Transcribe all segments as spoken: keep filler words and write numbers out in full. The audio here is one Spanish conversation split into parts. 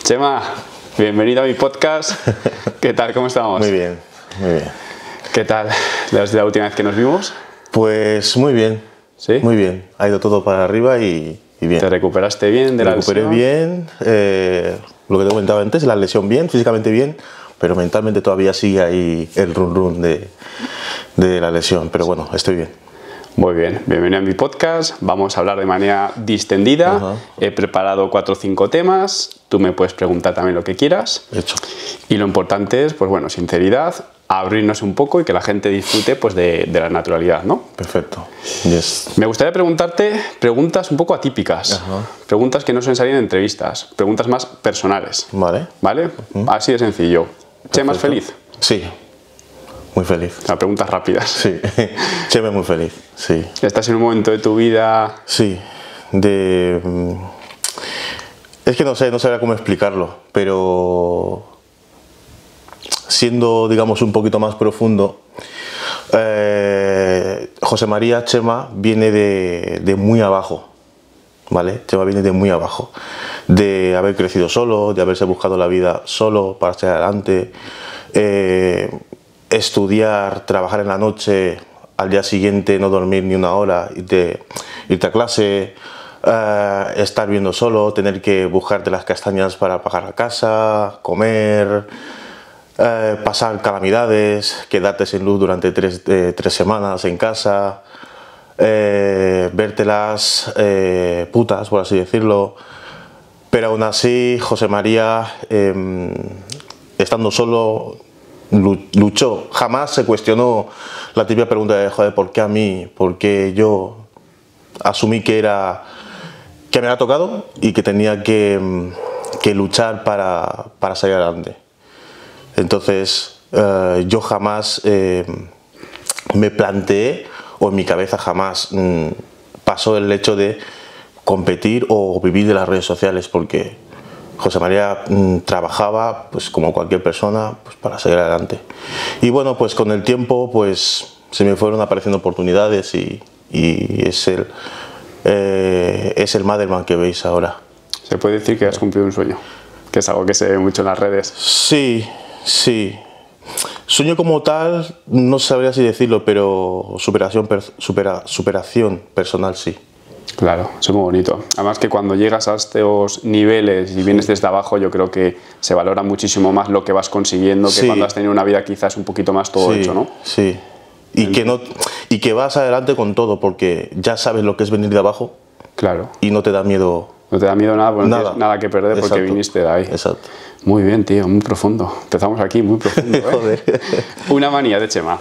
Chema, bienvenido a mi podcast. ¿Qué tal? ¿Cómo estamos? Muy bien, muy bien. ¿Qué tal desde la última vez que nos vimos? Pues muy bien, ¿Sí? Muy bien. Ha ido todo para arriba y, y bien. ¿Te recuperaste bien de la recuperé lesión? bien, eh, lo que te comentaba antes, la lesión bien, físicamente bien, pero mentalmente todavía sigue ahí el run run de, de la lesión, pero bueno, estoy bien. Muy bien, bienvenido a mi podcast. Vamos a hablar de manera distendida. Ajá. He preparado cuatro o cinco temas. Tú me puedes preguntar también lo que quieras. Hecho. Y lo importante es, pues bueno, sinceridad, abrirnos un poco y que la gente disfrute pues, de, de la naturalidad, ¿no? Perfecto. Yes. Me gustaría preguntarte preguntas un poco atípicas. Ajá. Preguntas que no suelen salir en entrevistas. Preguntas más personales. Vale. ¿Vale? Uh-huh. Así de sencillo. ¿Chema es feliz? Sí. Muy feliz. O sea, preguntas rápidas. Sí. Chema es muy feliz. Sí. ¿Estás en un momento de tu vida? Sí. De... Es que no sé, no sabría cómo explicarlo, pero siendo, digamos, un poquito más profundo, eh, José María Chema viene de, de muy abajo, ¿vale? Chema viene de muy abajo, de haber crecido solo, de haberse buscado la vida solo para salir adelante, eh, estudiar, trabajar en la noche, al día siguiente no dormir ni una hora, irte, irte a clase, eh, estar viviendo solo, tener que buscarte las castañas para pagar la casa, comer, eh, pasar calamidades, quedarte sin luz durante tres, eh, tres semanas en casa, eh, vértelas eh, putas, por así decirlo, pero aún así José María, eh, estando solo, luchó, jamás se cuestionó la típica pregunta de joder, ¿por qué a mí? ¿Por qué yo? Asumí que era que me había tocado y que tenía que, que luchar para, para salir adelante. Entonces eh, yo jamás eh, me planteé, o en mi cabeza jamás mmm, pasó el hecho de competir o vivir de las redes sociales, porque José María mmm, trabajaba pues como cualquier persona pues, para salir adelante. Y bueno, pues con el tiempo pues se me fueron apareciendo oportunidades y, y es el eh, es el Madelman que veis ahora. Se puede decir que has cumplido un sueño, que es algo que se ve mucho en las redes. Sí, sí. Sueño como tal, no sabría si decirlo, pero superación, per, supera, superación personal sí. Claro, eso es muy bonito. Además que cuando llegas a estos niveles y vienes desde abajo, yo creo que se valora muchísimo más lo que vas consiguiendo que sí. cuando has tenido una vida quizás un poquito más todo sí, hecho, ¿no? Sí. Y que, no, y que vas adelante con todo, porque ya sabes lo que es venir de abajo. Claro. Y no te da miedo. No te da miedo nada, porque nada. no tienes nada que perder. Exacto. Porque viniste de ahí. Exacto. Muy bien, tío, muy profundo. Empezamos aquí, muy profundo. ¿eh? Joder. Una manía de Chema.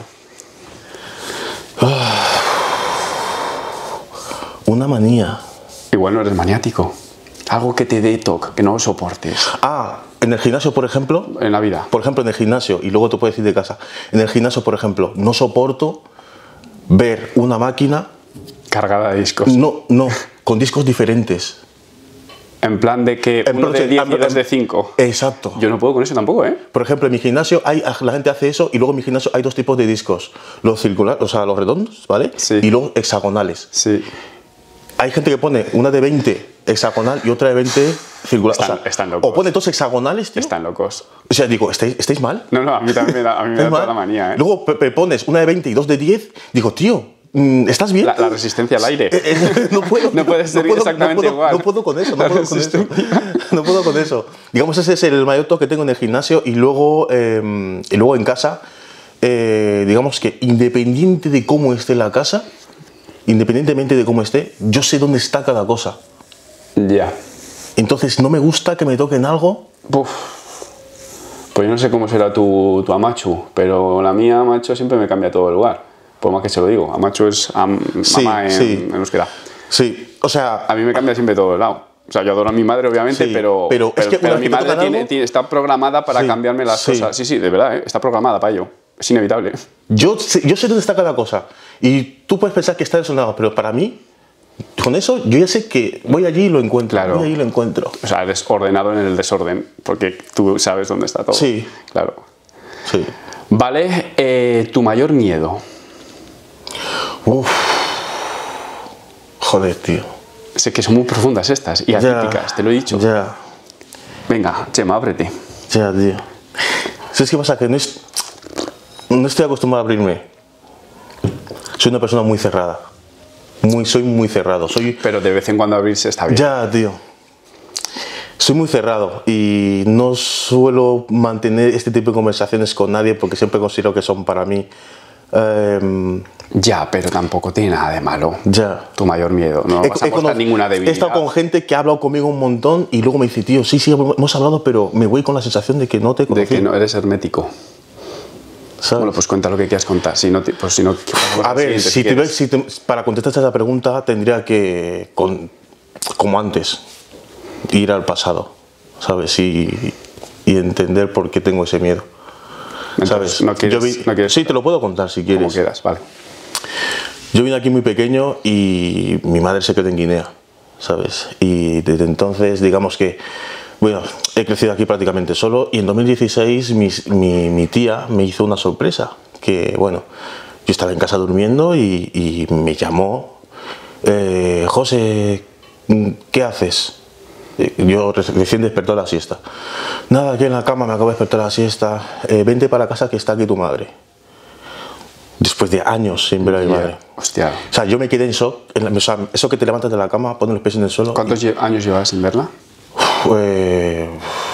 Una manía. Igual no eres maniático. Algo que te dé toque, que no soportes. Ah, en el gimnasio, por ejemplo. En la vida. Por ejemplo, en el gimnasio, y luego te puedes decir de casa. En el gimnasio, por ejemplo, no soporto ver una máquina cargada de discos. No, no, con discos diferentes. En plan de que en uno de diez y dos de cinco. Exacto. Yo no puedo con eso tampoco, ¿eh? Por ejemplo, en mi gimnasio hay, la gente hace eso y luego en mi gimnasio hay dos tipos de discos. Los circulares, o sea, los redondos, ¿vale? Sí. Y luego hexagonales. Sí. Hay gente que pone una de veinte hexagonal y otra de veinte circular. Están, o sea, están locos. O pone dos hexagonales, tío. Están locos. O sea, digo, ¿estáis, ¿estáis mal? No, no, a mí también me da, a mí me da toda la manía, ¿eh? Luego me pones una de veinte y dos de diez, digo, tío, ¿estás bien? La, la resistencia al aire. Eh, eh, no puedo. No puede ser no puedo, exactamente no puedo, igual. No puedo con eso, no puedo con eso. No puedo con eso. Digamos, ese es el mayor toque que tengo en el gimnasio y luego, eh, y luego en casa, eh, digamos que independiente de cómo esté la casa, independientemente de cómo esté, yo sé dónde está cada cosa. Ya. Entonces no me gusta que me toquen algo. Uf. Pues yo no sé cómo será tu, tu Amachu, pero la mía Amachu siempre me cambia todo el lugar. Por más que se lo digo. Amachu es am, sí, mamá en, sí. en euskera. Sí, o sea... A mí me cambia siempre todo el lado. O sea, yo adoro a mi madre, obviamente, sí, pero, pero, pero, es que pero mi madre tiene, algo, tiene, está programada para sí, cambiarme las sí. cosas. Sí, sí, de verdad, ¿eh? Está programada para ello. Es inevitable. Yo sé, yo sé dónde está cada cosa. Y tú puedes pensar que está desordenado, pero para mí, con eso, yo ya sé que voy allí y lo encuentro. Claro. Voy allí y lo encuentro. O sea, desordenado en el desorden, porque tú sabes dónde está todo. Sí. Claro. Sí. Vale, eh, tu mayor miedo. Uf. Joder, tío. Sé que son muy profundas estas y atípicas, te lo he dicho. Ya. Venga, Chema, ábrete. Ya, tío. ¿Sabes qué pasa? Que no, es, no estoy acostumbrado a abrirme. Soy una persona muy cerrada. Muy, soy muy cerrado. Soy... Pero de vez en cuando abrirse está bien. Ya, tío. Soy muy cerrado y no suelo mantener este tipo de conversaciones con nadie porque siempre considero que son para mí... Eh, ya, pero tampoco tiene nada de malo. Ya. Tu mayor miedo. No he, vas a he, mostrar ninguna debilidad. He estado con gente que ha hablado conmigo un montón y luego me dice, tío, sí, sí, hemos hablado, pero me voy con la sensación de que no te conocí. De que no eres hermético. ¿Sabes? Bueno, pues cuenta lo que quieras contar. Si no, pues si no, a ver, si te ves, si te, para contestar esa pregunta tendría que, con, como antes, ir al pasado, ¿sabes? Y, y entender por qué tengo ese miedo. Entonces, ¿sabes? No quieres, Yo vi, no quieres sí, te lo puedo contar si quieres. Como quieras, vale. Yo vine aquí muy pequeño y mi madre se quedó en Guinea, ¿sabes? Y desde entonces, digamos que, bueno, he crecido aquí prácticamente solo y en dos mil dieciséis mi, mi, mi tía me hizo una sorpresa, que, bueno, yo estaba en casa durmiendo y, y me llamó, eh, José, ¿qué haces? Yo recién despertó a la siesta. Nada, aquí en la cama me acabo de despertar a la siesta, eh, vente para casa que está aquí tu madre. Después de años sin ver a mi Yeah. madre. Hostia. O sea, yo me quedé en shock. En la, o sea, eso que te levantas de la cama, pones los pies en el suelo. ¿Cuántos y, años llevas sin verla? eh,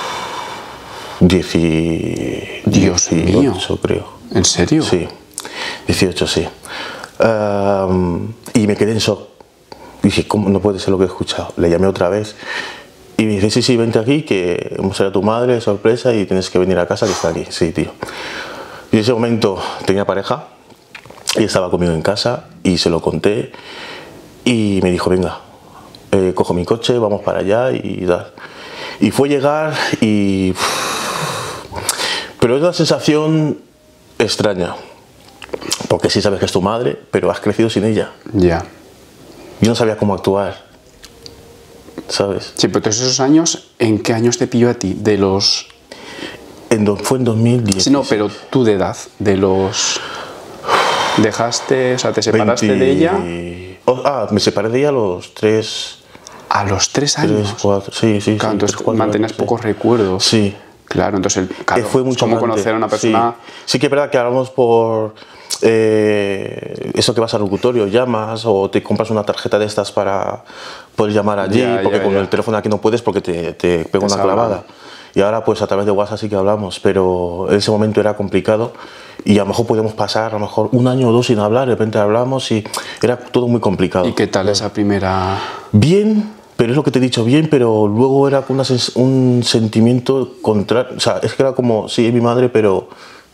dieci, Dios dieciocho, mío. creo. ¿En serio? Sí, dieciocho, sí. Um, y me quedé en shock. Dije, ¿cómo no puede ser lo que he escuchado? Le llamé otra vez. Y me dice, sí, sí, vente aquí, que hemos a tu madre, sorpresa, y tienes que venir a casa, que está aquí. Sí, tío. Y en ese momento tenía pareja. Ella estaba conmigo en casa y se lo conté y me dijo, venga, eh, cojo mi coche, vamos para allá y tal. Y fue llegar y... Pero es una sensación extraña, porque sí sabes que es tu madre, pero has crecido sin ella. Ya. Yeah. Yo no sabía cómo actuar, ¿sabes? Sí, pero todos esos años, ¿en qué años te pilló a ti? De los... En do, fue en dos mil diez. Sí, no, pero tú de edad, de los... ¿Dejaste, o sea, te separaste veinte... de ella? Oh, ah, me separé de ella a los tres... A los tres años. Tres, cuatro, sí, sí. Claro, sí, entonces tres, cuatro, mantenías sí. pocos recuerdos. Sí. Claro, entonces, claro, Eh, fue muy es como chocante. conocer a una persona... Sí, sí que es verdad que hablamos por... Eh, eso que vas al locutorio, llamas o te compras una tarjeta de estas para poder llamar allí, Ya, porque ya, con ya. el teléfono aquí no puedes porque te, te pega una salvan. clavada. Y ahora pues a través de WhatsApp sí que hablamos, pero en ese momento era complicado y a lo mejor podíamos pasar a lo mejor un año o dos sin hablar, de repente hablamos y era todo muy complicado. ¿Y qué tal esa primera...? Bien, pero es lo que te he dicho, bien, pero luego era con una sens un sentimiento contrario, o sea, es que era como, sí, es mi madre, pero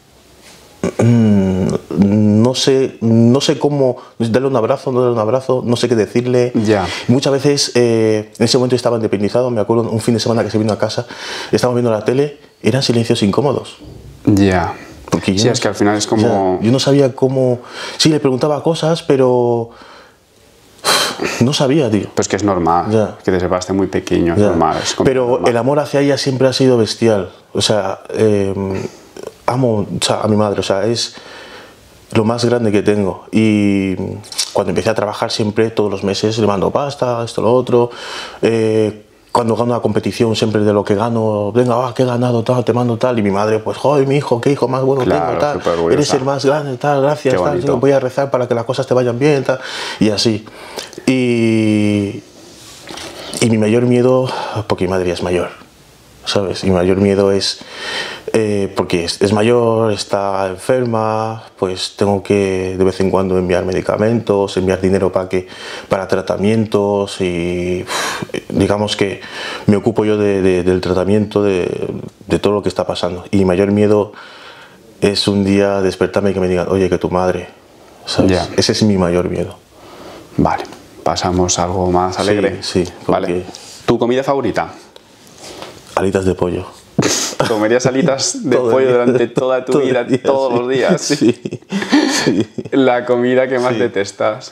mmm, no sé, no sé cómo darle un abrazo, no darle un abrazo, no sé qué decirle. Ya. Muchas veces, eh, en ese momento estaba independizado, me acuerdo un fin de semana que se vino a casa, estábamos viendo la tele, eran silencios incómodos. Ya. Porque yo Sí, no, es que al final es como... ya, yo no sabía cómo, sí, le preguntaba cosas, pero no sabía, tío. Pues que es normal, Ya. que te separaste muy pequeño, es Ya. normal. Es como Pero normal. el amor hacia ella siempre ha sido bestial. O sea, eh, amo o sea, a mi madre, o sea, es lo más grande que tengo. Y cuando empecé a trabajar siempre, todos los meses, le mando pasta, esto, lo otro. Eh, cuando gano una competición, siempre de lo que gano, venga, va, que he ganado, tal, te mando tal. Y mi madre, pues, joder, mi hijo, qué hijo más bueno Claro, tengo, tal. súper orgullosa. Eres el más grande, tal, gracias, Qué tal. bonito. Voy a rezar para que las cosas te vayan bien, tal. Y así. Y, y mi mayor miedo, porque mi madre ya es mayor, ¿sabes? Mi mayor miedo es, eh, porque es, es mayor, está enferma, pues tengo que de vez en cuando enviar medicamentos, enviar dinero para, que, para tratamientos y uf, digamos que me ocupo yo de, de, del tratamiento de, de todo lo que está pasando. Y mi mayor miedo es un día despertarme y que me digan, oye, que tu madre, ¿sabes? Ya. Ese es mi mayor miedo. Vale, pasamos a algo más alegre. Sí, sí, porque- Vale. ¿Tu comida favorita? Alitas de pollo. ¿Comerías alitas de Todo el pollo día. durante toda tu Todo el vida, día, todos sí. los días? Sí, sí. La comida que más Sí. detestas.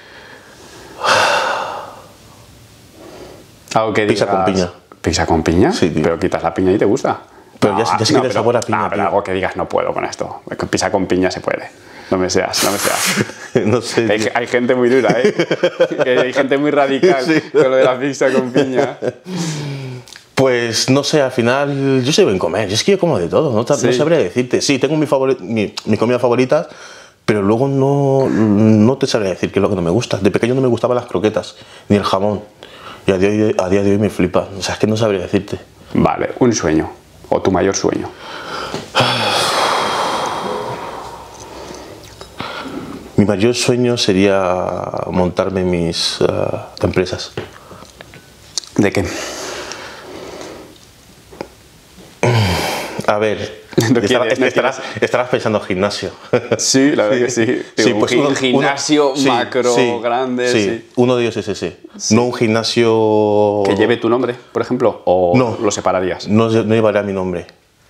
Algo que Pizza digas- con piña. ¿Pizza con piña? Sí, tío. Pero quitas la piña y te gusta. Pero ya- ya se queda el pero- sabor a piña, no, pero tío. algo que digas, no puedo con esto. Con pizza con piña se puede. No me seas, no me seas. No sé. Hay, tío. hay gente muy dura, ¿eh? Que hay gente muy radical Sí. con lo de la pizza con piña. Pues no sé, al final yo soy buen comer, yo es que yo como de todo, no, Sí. no sabría decirte. Sí, tengo mi favori- mi, mis comidas favoritas, pero luego no, no te sabría decir qué es lo que no me gusta. De pequeño no me gustaban las croquetas, ni el jamón, y a día, de- a día de hoy me flipa, o sea, es que no sabría decirte. Vale, un sueño, o tu mayor sueño. Mi mayor sueño sería montarme mis uh, empresas. ¿De qué? A ver, No estarás, quieres, no estarás, estarás pensando en gimnasio. Sí, la verdad que sí. Digo, Sí, un pues gi- uno- gimnasio uno- sí, macro, sí, grande, sí. sí. Uno de ellos es ese. No un gimnasio... Que lleve tu nombre, por ejemplo, o No. lo separarías. No, no llevará mi nombre.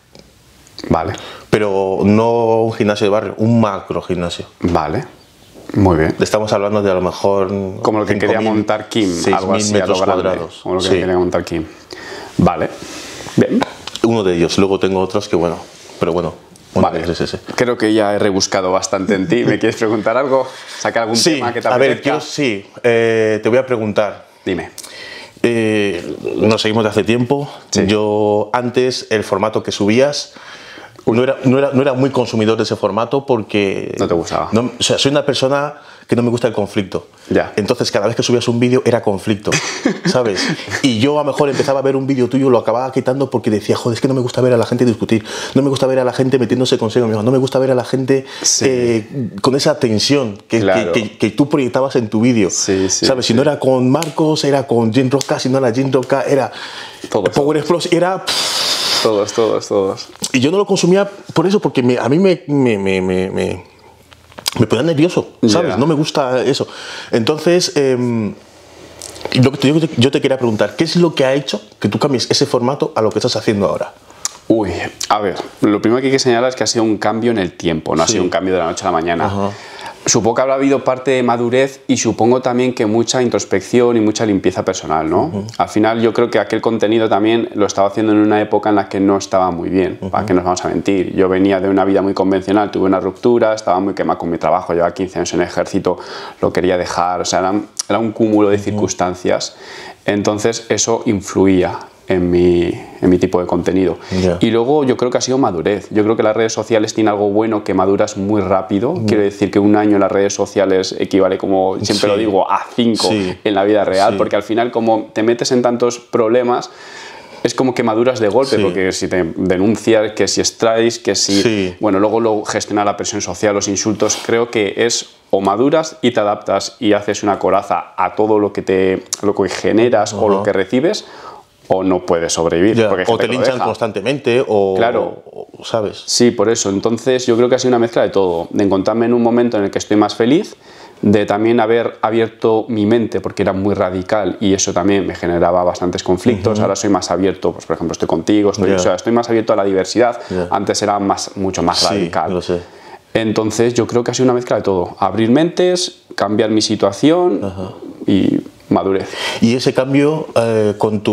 Vale, Pero no un gimnasio de barrio, un macro gimnasio. vale, muy bien. Estamos hablando de a lo mejor... Como lo que cinco quería mil, montar Kim, seis algo mil así a lo metros grande, cuadrados. como lo que Sí. quería montar Kim. Vale, bien. Uno de ellos. Luego tengo otros que bueno, pero bueno, uno Vale. de ellos es ese. Creo que ya he rebuscado bastante en ti. ¿Me quieres preguntar algo? ¿Sacar algún Sí, tema que te a apetezca? ver, quiero, sí, eh, te voy a preguntar. Dime. Eh, nos seguimos de hace tiempo. Sí. Yo antes el formato que subías no era, no, era, no era muy consumidor de ese formato porque... No te gustaba. no- o sea, soy una persona que no me gusta el conflicto. Ya. Entonces cada vez que subías un vídeo era conflicto, ¿sabes? Y yo a lo mejor empezaba a ver un vídeo tuyo, lo acababa quitando porque decía, joder, es que no me gusta ver a la gente discutir, no me gusta ver a la gente metiéndose consigo mismo, no me gusta ver a la gente Sí. eh, con esa tensión que, Claro. que, que- que tú proyectabas en tu vídeo. Sí, sí, ¿Sabes? Si sí. no era con Marcos, era con Jim Roca, si no era Jim Roca, era Todos. Power Explosion, era... Todos, todos, todos. Y yo no lo consumía por eso, porque me- a mí me, me, me, me, me, me ponía nervioso, ¿sabes? Ya. No me gusta eso. Entonces, em, lo que te- yo, te- yo te quería preguntar, ¿qué es lo que ha hecho que tú cambies ese formato a lo que estás haciendo ahora? Uy, a ver, lo primero que hay que señalar es que ha sido un cambio en el tiempo, no ha Sí. sido un cambio de la noche a la mañana. Ajá. Supongo que habrá habido parte de madurez y supongo también que mucha introspección y mucha limpieza personal, ¿no? Uh-huh. Al final yo creo que aquel contenido también lo estaba haciendo en una época en la que no estaba muy bien, uh-huh. ¿Para qué nos vamos a mentir? Yo venía de una vida muy convencional, tuve una ruptura, estaba muy quemado con mi trabajo, llevaba quince años en el ejército, lo quería dejar, o sea, era, era un cúmulo de uh-huh. circunstancias, entonces eso influía en mi, en mi tipo de contenido. Yeah. Y luego yo creo que ha sido madurez. Yo creo que las redes sociales tienen algo bueno, que maduras muy rápido. Yeah. Quiero decir que un año en las redes sociales equivale, como siempre sí. lo digo, a cinco sí. en la vida real, sí. porque al final como te metes en tantos problemas, es como que maduras de golpe, sí. porque si te denuncias, que si extraes, que si... Sí. Bueno, luego lo gestionar la presión social, los insultos, creo que es o maduras y te adaptas y haces una coraza a todo lo que, te, lo que generas uh-huh. o lo que recibes, o no puedes sobrevivir. Yeah. Porque o te linchan constantemente, o, claro. o, ¿sabes? Sí, por eso. Entonces yo creo que ha sido una mezcla de todo. De encontrarme en un momento en el que estoy más feliz, de también haber abierto mi mente, porque era muy radical y eso también me generaba bastantes conflictos. Uh-huh. Ahora soy más abierto, pues por ejemplo estoy contigo, estoy, yeah. o sea, estoy más abierto a la diversidad. Yeah. Antes era más, mucho más sí, radical. Lo sé. Entonces yo creo que ha sido una mezcla de todo. Abrir mentes, cambiar mi situación uh-huh. y madurez. Y ese cambio eh, con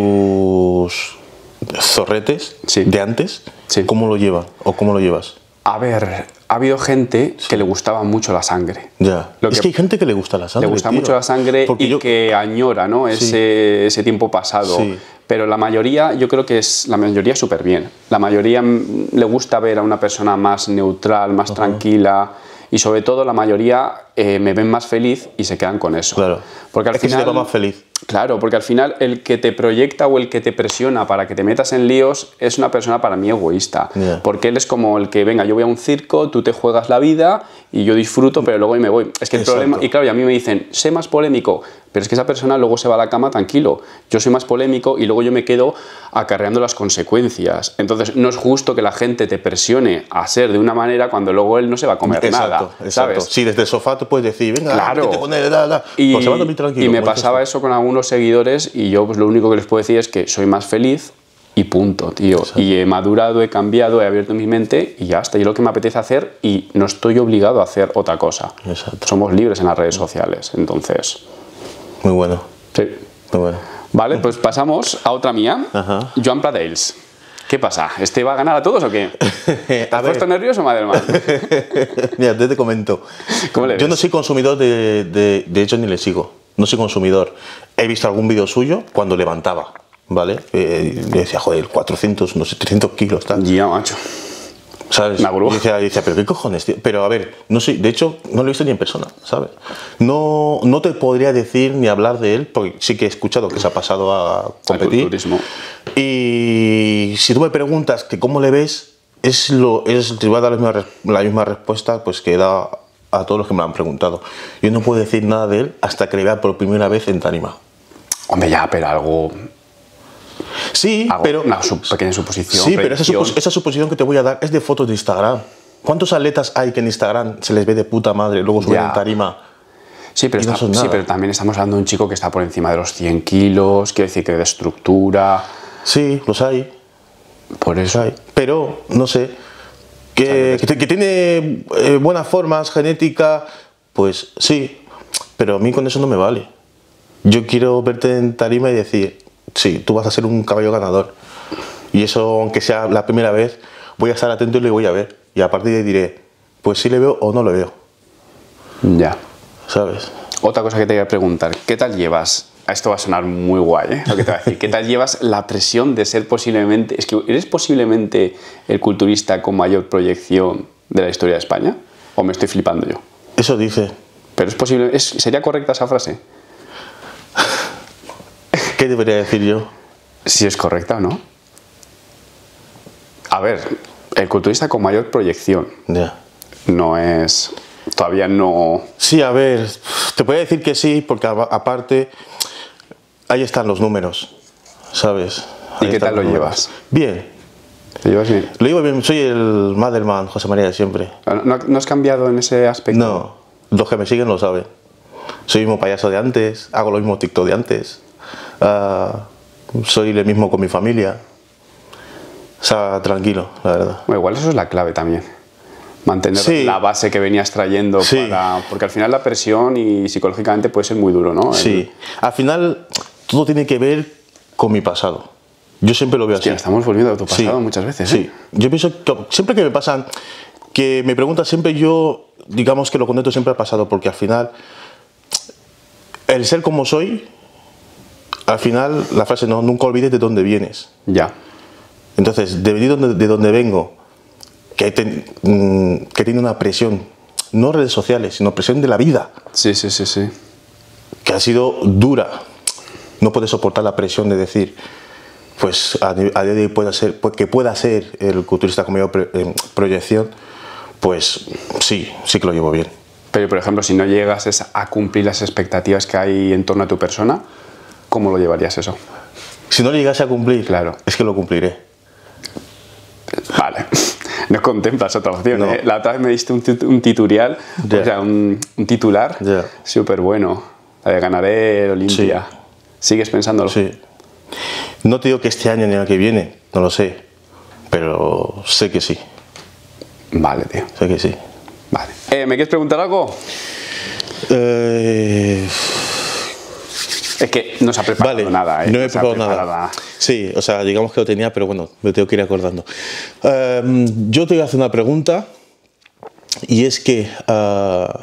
tus zorretes sí. de antes, sí. ¿cómo lo lleva o cómo lo llevas? A ver, ha habido gente sí. que le gustaba mucho la sangre. Ya. Lo es que, que hay gente que le gusta la sangre. Le gusta tío. mucho la sangre Porque y yo... que añora, ¿no? ese, sí. ese tiempo pasado. Sí. Pero la mayoría, yo creo que es la mayoría súper bien. La mayoría le gusta ver a una persona más neutral, más uh-huh. tranquila. Y sobre todo la mayoría eh, me ven más feliz y se quedan con eso. Claro. Porque al es final, que se te va más feliz. Claro, porque al final el que te proyecta o el que te presiona para que te metas en líos es una persona para mí egoísta. Yeah. Porque él es como el que, venga, yo voy a un circo, tú te juegas la vida y yo disfruto, pero luego me voy. Es que el Exacto. problema, y claro, y a mí me dicen, sé más polémico, pero es que esa persona luego se va a la cama tranquilo. Yo soy más polémico y luego yo me quedo acarreando las consecuencias. Entonces no es justo que la gente te presione a ser de una manera cuando luego él no se va a comer exacto, nada. Exacto. ¿Sabes? Sí, desde el sofá tú puedes decir, venga, claro. te pones, da, da. Y, pues se va a dormir tranquilo. Y me pasaba eso con algunos seguidores y yo pues lo único que les puedo decir es que soy más feliz y punto, tío. Exacto. Y he madurado, he cambiado, he abierto mi mente y ya está. Y lo que me apetece hacer y no estoy obligado a hacer otra cosa. Exacto. Somos libres en las redes sociales, entonces... Muy bueno. Sí. Muy bueno. Vale, pues pasamos a otra mía. Ajá. Joan Pradels. ¿Qué pasa? ¿Este va a ganar a todos o qué? ¿Te has puesto nervioso, Madelman? Mira, te, te comento. ¿Cómo le ves? Yo no soy consumidor de, de... De hecho, ni le sigo. No soy consumidor. He visto algún vídeo suyo cuando levantaba. ¿vale? Eh, y decía, joder, cuatrocientos, no sé, trescientos kilos, tal. Ya, macho. ¿Sabes? Una grúa. Y decía, y decía, pero qué cojones, tío. Pero a ver, no sé, de hecho, no lo he visto ni en persona, ¿sabes? No, no te podría decir ni hablar de él, porque sí que he escuchado que se ha pasado a competir. Culturismo. Y si tú me preguntas que cómo le ves, es lo, es, te voy a dar la misma, la misma respuesta pues, que da a todos los que me lo han preguntado. Yo no puedo decir nada de él hasta que le vea por primera vez en tarima. Hombre, ya, pero algo... Sí, algo, pero... una sub, pequeña suposición. Sí, pero esa, supos, esa suposición que te voy a dar es de fotos de Instagram. ¿Cuántos atletas hay que en Instagram se les ve de puta madre, luego suben en tarima? Sí pero, no está, sí, pero también estamos hablando de un chico que está por encima de los cien kilos, quiere decir que de estructura... Sí, los hay. Por eso. Los hay. Pero, no sé, que, que, que tiene eh, buenas formas, genética, pues sí, pero a mí con eso no me vale. Yo quiero verte en tarima y decir, sí, tú vas a ser un caballo ganador. Y eso, aunque sea la primera vez, voy a estar atento y le voy a ver. Y a partir de ahí diré, pues sí le veo o no le veo. Ya. ¿Sabes? Otra cosa que te voy a preguntar, ¿qué tal llevas? Esto va a sonar muy guay, ¿eh? Lo que te voy a decir. ¿Qué tal llevas la presión de ser posiblemente... Es que ¿eres posiblemente el culturista con mayor proyección de la historia de España? ¿O me estoy flipando yo? Eso dice. Pero es posible... ¿Es, ¿Sería correcta esa frase? ¿Qué debería decir yo? Si es correcta o no. A ver, el culturista con mayor proyección. Ya. No es... Todavía no... Sí, a ver, te puedo decir que sí, porque aparte ahí están los números, ¿sabes? Ahí ¿Y qué tal lo llevas? Bien. ¿Lo llevas bien? Lo llevo bien, soy el Madelman, José María de siempre. ¿No, ¿No has cambiado en ese aspecto? No, los que me siguen lo saben. Soy el mismo payaso de antes, hago lo mismo TikTok de antes, uh, soy el mismo con mi familia. O sea, tranquilo, la verdad. Bueno, igual eso es la clave también. Mantener sí. la base que venías trayendo, sí. para, porque al final la presión y psicológicamente puede ser muy duro, ¿no? Sí, El... al final todo tiene que ver con mi pasado. Yo siempre lo veo Hostia, así. Estamos volviendo a tu pasado sí. muchas veces, ¿eh? Sí, yo pienso que siempre que me pasan, que me preguntan siempre yo, digamos que lo conecto siempre al pasado, porque al final, el ser como soy, al final la frase no, nunca olvides de dónde vienes. Ya. Entonces, de venir de donde vengo, que, ten, que tiene una presión, no redes sociales, sino presión de la vida. Sí, sí, sí, sí. Que ha sido dura. No puedes soportar la presión de decir, pues a, a día de hoy pueda ser, que pueda ser el culturista con mayor pro, eh, proyección, pues sí, sí que lo llevo bien. Pero, por ejemplo, si no llegas a cumplir las expectativas que hay en torno a tu persona, ¿cómo lo llevarías eso? Si no llegase a cumplir, claro. Es que lo cumpliré. Vale. No contemplas otra opción, no. ¿eh? La otra vez me diste un, un tutorial, yeah. o sea, un, un titular yeah. súper bueno. La de ganaré el Olimpia. Sí. ¿Sigues pensándolo? Sí. No te digo que este año ni el que viene, no lo sé, pero sé que sí. Vale, tío. Sé que sí. Vale. Eh, ¿Me quieres preguntar algo? Eh... Es que no se ha preparado vale, nada, ¿eh? No he no preparado nada. nada. Sí, o sea, digamos que lo tenía, pero bueno, me tengo que ir acordando. Uh, yo te voy a hacer una pregunta, y es que uh,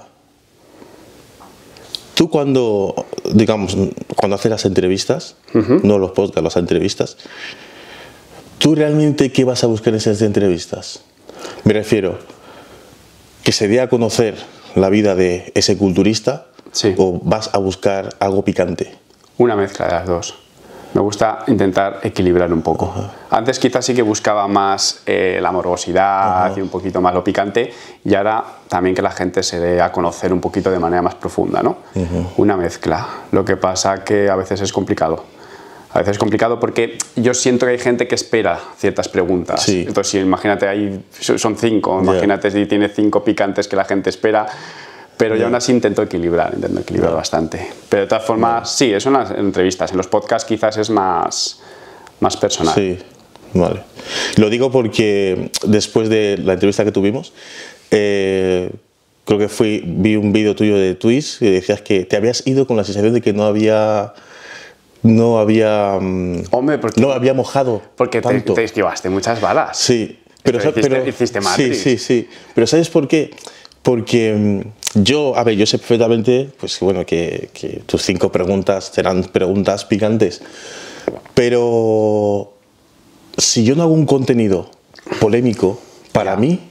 tú cuando, digamos, cuando haces las entrevistas, uh-huh. no los podcasts, las entrevistas, ¿tú realmente qué vas a buscar en esas entrevistas? Me refiero, que se dé a conocer la vida de ese culturista, sí. o vas a buscar algo picante. Una mezcla de las dos. Me gusta intentar equilibrar un poco. Uh-huh. Antes quizás sí que buscaba más eh, la morbosidad uh-huh. y un poquito más lo picante, y ahora también que la gente se dé a conocer un poquito de manera más profunda, ¿no? Uh-huh. Una mezcla. Lo que pasa que a veces es complicado. A veces es complicado porque yo siento que hay gente que espera ciertas preguntas. Sí. Entonces, si imagínate, hay, son cinco, yeah. imagínate si tiene cinco picantes que la gente espera. Pero yo aún así intento equilibrar, intento equilibrar yeah. bastante. Pero de todas formas, yeah. sí, eso en las entrevistas. En los podcasts quizás es más, más personal. Sí, vale. Lo digo porque después de la entrevista que tuvimos, eh, creo que fui, vi un vídeo tuyo de Twitch y decías que te habías ido con la sensación de que no había... No había... Hombre, porque... No había mojado Porque tanto. te, te esquivaste muchas balas. Sí. Pero, pero, hiciste, pero hiciste Matrix. Sí, sí, sí. Pero ¿sabes por qué? Porque yo, a ver, yo sé perfectamente, pues bueno, que, que tus cinco preguntas serán preguntas picantes, Pero si yo no hago un contenido polémico, para Ya. mí,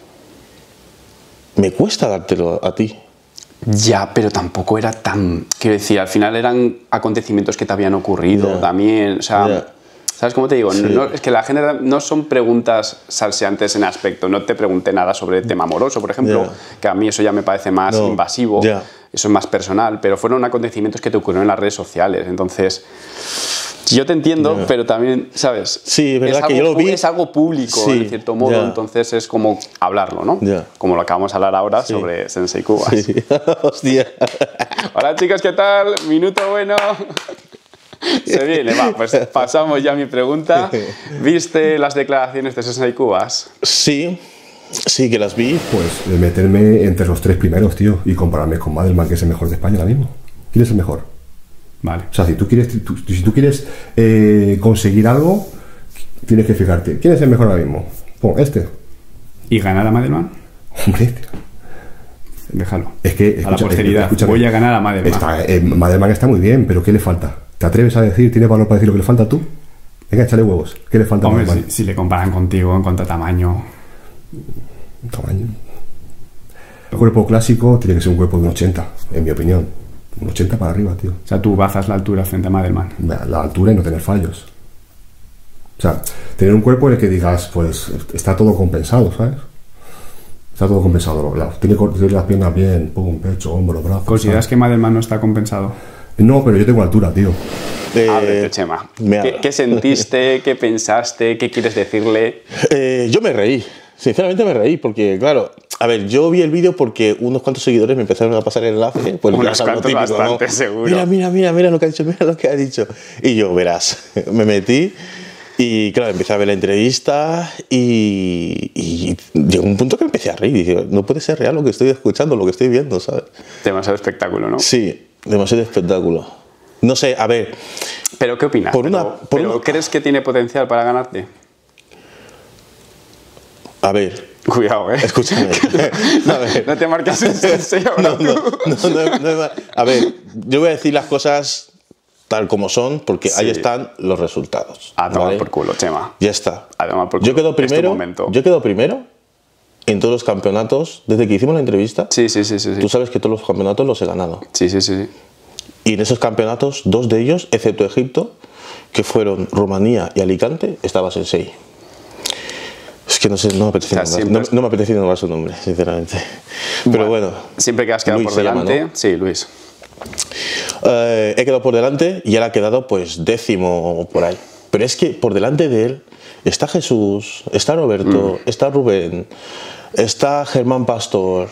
me cuesta dártelo a ti. Ya, pero tampoco era tan... Quiero decir, al final eran acontecimientos que te habían ocurrido Ya. también, o sea... Ya. ¿Sabes cómo te digo? Sí. No, es que la general no son preguntas salseantes en aspecto. No te pregunté nada sobre el tema amoroso, por ejemplo, Ya. que a mí eso ya me parece más No. invasivo. Ya. Eso es más personal, pero fueron acontecimientos que te ocurrieron en las redes sociales. Entonces, yo te entiendo, Ya. pero también, ¿sabes? Sí, es verdad algo que yo lo pu- vi. Es algo público, Sí, en cierto modo, ya. entonces es como hablarlo, ¿no? Ya. Como lo acabamos de hablar ahora Sí. sobre Sensei Cubas. Sí. Hostia. Hola chicos, ¿qué tal? Minuto bueno. Se viene, va, pues pasamos ya a mi pregunta. ¿Viste las declaraciones de Sensei Cubas? Sí, sí que las vi. Pues de meterme entre los tres primeros, tío, y compararme con Madelman, que es el mejor de España ahora mismo. ¿Quién es el mejor? Vale. O sea, si tú quieres, tú- si tú quieres eh, conseguir algo, tienes que fijarte. ¿Quién es el mejor ahora mismo? Pon este. ¿Y ganar a Madelman? Hombre, tío. Déjalo. Es que, a la escucha, posteridad. escúchame. Voy a ganar a Madelman. Está, eh, Madelman está muy bien, pero ¿qué le falta? ¿Te atreves a decir, tienes valor para decir lo que le falta tú? Venga, échale huevos. ¿Qué le falta a Hombre, Madelman? si, si le comparan contigo en cuanto a tamaño. Tamaño. El cuerpo clásico tiene que ser un cuerpo de un ochenta, en mi opinión. Un ochenta para arriba, tío. O sea, tú bazas la altura frente a Madelman. La, la altura y no tener fallos. O sea, tener un cuerpo en el que digas, pues, está todo compensado, ¿sabes? Está todo compensado. La- tiene, cor- tiene las piernas bien, pum, pecho, hombro, brazo. ¿Consideras ¿sabes? que Madelman no está compensado? No, pero yo tengo altura, tío. Eh, Ábrete, Chema. me ¿Qué, abro. qué sentiste? ¿Qué pensaste? ¿Qué quieres decirle? Eh, yo me reí, sinceramente me reí, porque claro, a ver, yo vi el vídeo porque unos cuantos seguidores me empezaron a pasar el enlace. Pues Unos ya sabes lo cuantos típico, ¿no? bastante, seguro. Mira, mira, mira, mira lo que ha dicho, mira lo que ha dicho. Y yo, verás, me metí y claro, empecé a ver la entrevista y, y llegó un punto que empecé a reír. Y dije, no puede ser real lo que estoy escuchando, lo que estoy viendo, ¿sabes? Demasiado espectáculo, ¿no? Sí, demasiado espectáculo. No sé, a ver, ¿Pero qué opinas? Por una- ¿Pero, por pero una- crees que tiene potencial para ganarte? a ver, Cuidado, ¿eh? escúchame. A ver. No te marques un sensei ahora No, tú. no, no, no, no, no. A ver, yo voy a decir las cosas tal como son, porque ahí Sí. están los resultados. A tomar ¿vale? por culo, Chema. Ya está. A tomar por Yo culo. quedo Es tu primero. momento. Yo quedo primero en todos los campeonatos desde que hicimos la entrevista. Sí, sí, sí, sí. Sí, Tú sabes que todos los campeonatos los he ganado. sí, sí, sí. Y en esos campeonatos, dos de ellos, excepto Egipto, que fueron Rumanía y Alicante, estaba Sensei. Es que no sé, no me apetece O sea, nombrar, siempre no, es- no me apetece nombrar su nombre, sinceramente. Pero bueno, Siempre que has quedado Luis por se llama, delante. ¿no? Sí, Luis. Eh, he quedado por delante y él ha quedado pues décimo o por ahí. Pero es que por delante de él está Jesús, está Roberto, Mm. está Rubén, está Germán Pastor,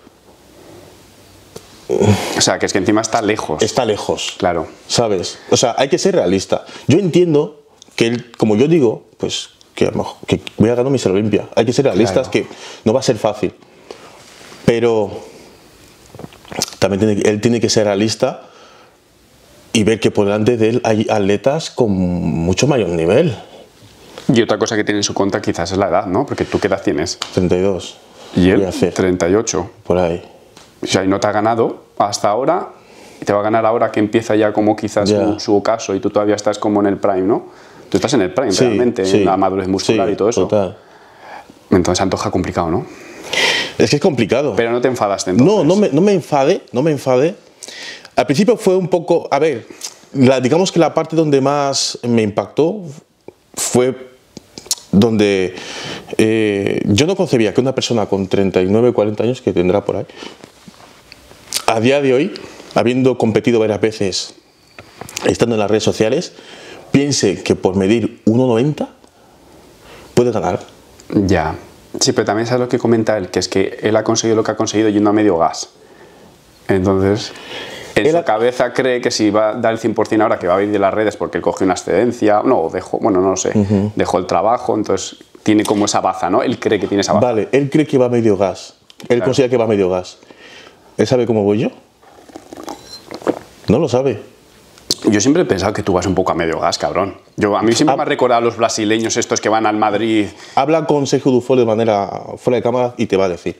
O sea, que es que encima está lejos. está lejos, Claro. ¿sabes? O sea, hay que ser realista. Yo entiendo que él, como yo digo, pues que, a lo mejor- que voy a ganar mi Olimpia. Hay que ser realistas, Claro. que no va a ser fácil. Pero también tiene, él tiene que ser realista y ver que por delante de él hay atletas con mucho mayor nivel. Y otra cosa que tiene en su cuenta quizás es la edad, ¿no? Porque tú qué edad tienes. treinta y dos. Y él, Voy a hacer, treinta y ocho. por ahí. O sea, y no te ha ganado hasta ahora y te va a ganar ahora que empieza ya como quizás Ya. su, su ocaso y tú todavía estás como en el prime, ¿no? Tú estás en el prime Sí, realmente, sí. en la madurez muscular Sí, y todo eso. total. Entonces antoja complicado, ¿no? Es que es complicado. Pero no te enfadaste entonces. No, no me, no me enfade, no me enfade. Al principio fue un poco, a ver, la, digamos que la parte donde más me impactó fue donde eh, yo no concebía que una persona con treinta y nueve, cuarenta años, que tendrá por ahí, a día de hoy, habiendo competido varias veces, estando en las redes sociales, piense que por medir uno noventa puede ganar. Ya. Sí, pero también sabes lo que comenta él, que es que él ha conseguido lo que ha conseguido yendo a medio gas. Entonces, en Él su ha- cabeza cree que si va a dar el cien por cien ahora que va a ir de las redes porque él cogió una excedencia, no, dejó, bueno, no lo sé, dejó el trabajo, entonces tiene como esa baza, ¿no? Él cree que tiene esa baza. Vale, él cree que va a medio gas. Él Claro. considera que va a medio gas. ¿Él sabe cómo voy yo? No lo sabe. Yo siempre he pensado que tú vas un poco a medio gas, cabrón. Yo, a mí siempre Ah. me ha recordado a los brasileños estos que van al Madrid. Habla con Sergio Dufour de manera fuera de cámara y te va a decir.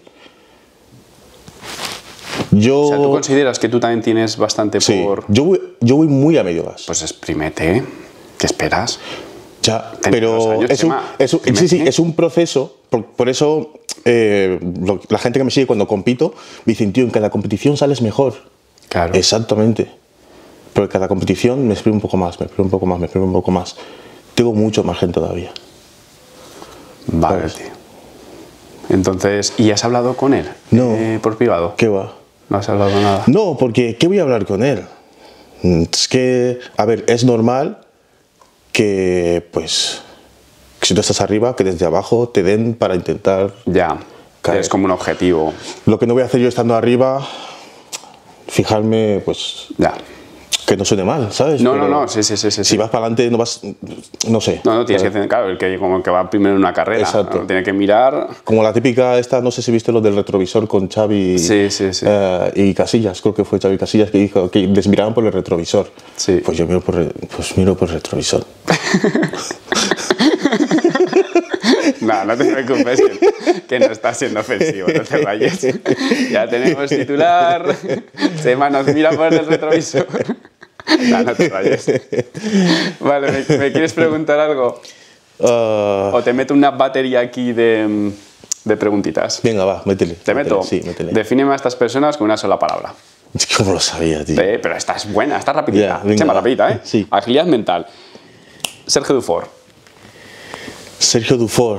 Yo, O sea, ¿tú consideras que tú también tienes bastante sí, por...? yo, voy, yo voy muy a medio gas. Pues exprímete, ¿eh? ¿Qué esperas? Ya, Ten pero dos años, es un, Chema. es un- Dime, sí, sí, dime. es un proceso, por, por eso eh, lo- la gente que me sigue cuando compito me dicen, tío, en cada competición sales mejor. Claro. Exactamente. Pero en cada competición me espero un poco más, me espero un poco más, me espero un poco más. Tengo mucho margen todavía. Vale, ¿sabes? tío. Entonces, ¿y has hablado con él? No. Eh, ¿Por privado? ¿Qué va? No has hablado nada. No, porque ¿qué voy a hablar con él? Mm, Es que, a ver, es normal que, pues, que si tú estás arriba, que desde abajo te den para intentar... Ya. Caer. Es como un objetivo. Lo que no voy a hacer yo estando arriba, fijarme, pues, Ya. que no suene mal, ¿sabes? No, Pero no, no, sí, sí, sí, sí. Si sí. vas para adelante, no vas, no sé. No, no, tienes que ¿sabes? hacer, claro, el que, como el que va primero en una carrera. Exacto. ¿no? Tiene que mirar. Como la típica esta, no sé si viste lo del retrovisor con Xavi Sí, sí, sí. eh, y Casillas, creo que fue Xavi Casillas que dijo que les miraban por el retrovisor. Sí. Pues yo miro por, re- pues miro por el retrovisor. No, no te preocupes, que, que no está siendo ofensivo, no te vayas. Ya tenemos titular. Chema nos mira por el retrovisor. No, no te vayas. Vale, ¿me, me quieres preguntar algo? Ah, O te meto una batería aquí de, de preguntitas. venga, va, métele. ¿Te métele, meto? Sí, métele. Defíneme a estas personas con una sola palabra. ¿Cómo lo sabía, tío? Eh, pero esta es buena, esta es rapidita. Ya, venga, Chema, va. rapidita, ¿eh? Sí. Agilidad mental. Sergio Dufour. Sergio Dufour.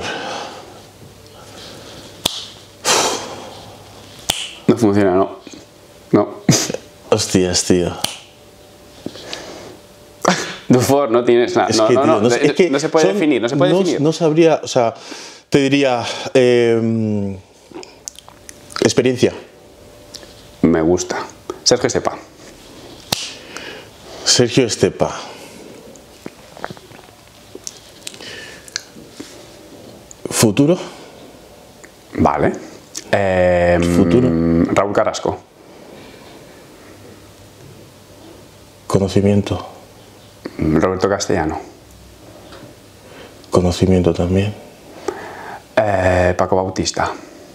No funciona, no. No. Hostias, tío. Dufour, no tienes nada. Es No, que, no, tío, no, no, sé, no, es que no se puede son- definir, no se puede no, definir. No sabría, o sea, te diría. eh, experiencia. Me gusta. Sergio Estepa. Sergio Estepa. Futuro. Vale. Eh, Futuro. Raúl Carrasco. Conocimiento. Roberto Castellano. Conocimiento también. Eh, Paco Bautista.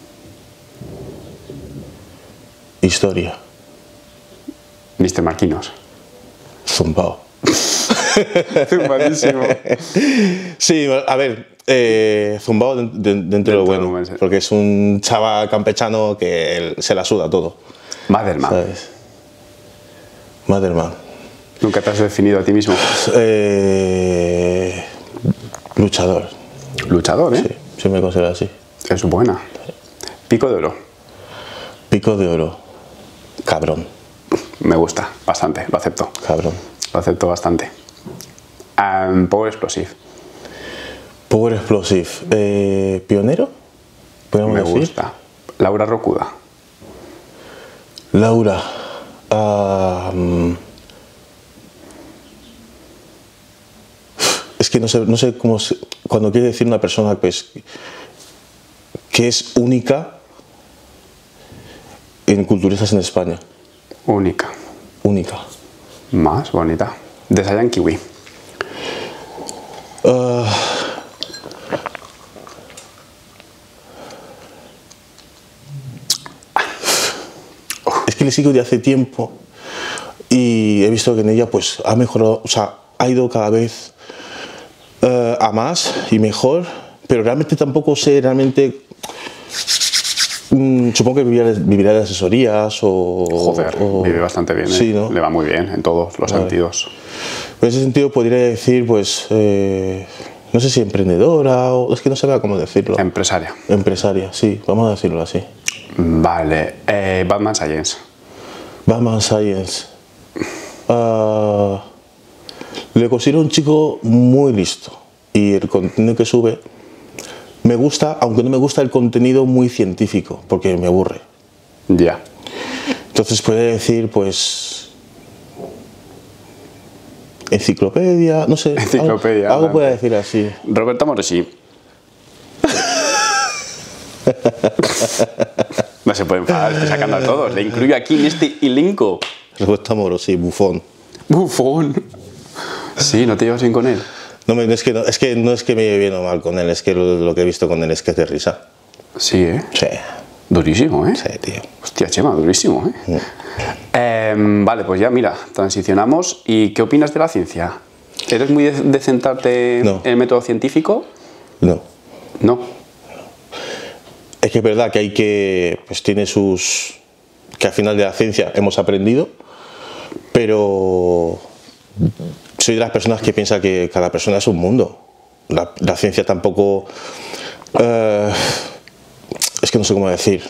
Historia. mister Marquinos. Zumbao. Zumbadísimo. Sí, a ver, eh, Zumbao de- de- dentro de lo de lo bueno, bueno, sí. porque es un chaval campechano que él se la suda todo, Madelman. ¿sabes? Madelman. Nunca te has definido a ti mismo. Eh, luchador, Luchador, ¿eh? sí, sí me considero así. Es buena. Pico de oro. Pico de oro, cabrón, Me gusta bastante, lo acepto. cabrón. Lo acepto bastante. Um, Power Explosive. Power Explosive, eh, pionero, podemos Me decir. gusta. Laura Rocuda. Laura, ah, mm, es que no sé, no sé cómo se- cuando quiere decir una persona pues, que es única en culturistas en España, Única. única. Más bonita. De Sayan Kiwi. Ah, es que le sigo de hace tiempo y he visto que en ella pues ha mejorado, o sea, ha ido cada vez eh, a más y mejor, pero realmente tampoco sé realmente. mm, supongo que vivirá, de- vivirá de asesorías o. Joder, o- vive bastante bien. ¿eh? Sí, ¿no? Le va muy bien en todos los Vale. sentidos. En ese sentido podría decir, pues, eh, no sé si emprendedora o es que no sé cómo decirlo. Empresaria. Empresaria, sí, vamos a decirlo así. Vale. Eh, Batman Science. Batman Science. Ah, le considero un chico muy listo y el contenido que sube me gusta, aunque no me gusta el contenido muy científico, porque me aburre. Ya. Entonces puede decir, pues, enciclopedia, no sé. Enciclopedia, Algo, algo vale. puede decir así. Roberto Morosi. No se puede enfadar, estoy sacando a todos. Le incluyo aquí en este elenco. Respuesta amorosa, sí, bufón. Bufón. Sí, ¿no te llevas bien con él? No, me- es, que no, es que no es que me lleve bien o mal con él, es que lo, lo que he visto con él es que es de risa. Sí, ¿eh? Sí, Durísimo, ¿eh? sí, tío. Hostia, Chema, durísimo, ¿eh? Em, vale, pues ya, mira, transicionamos. ¿Y qué opinas de la ciencia? ¿Eres muy de, de centrarte No. en el método científico? No. No. Es que es verdad que hay que, pues tiene sus, que al final de la ciencia hemos aprendido, pero soy de las personas que piensa que cada persona es un mundo. La, la ciencia tampoco, eh, es que no sé cómo decir,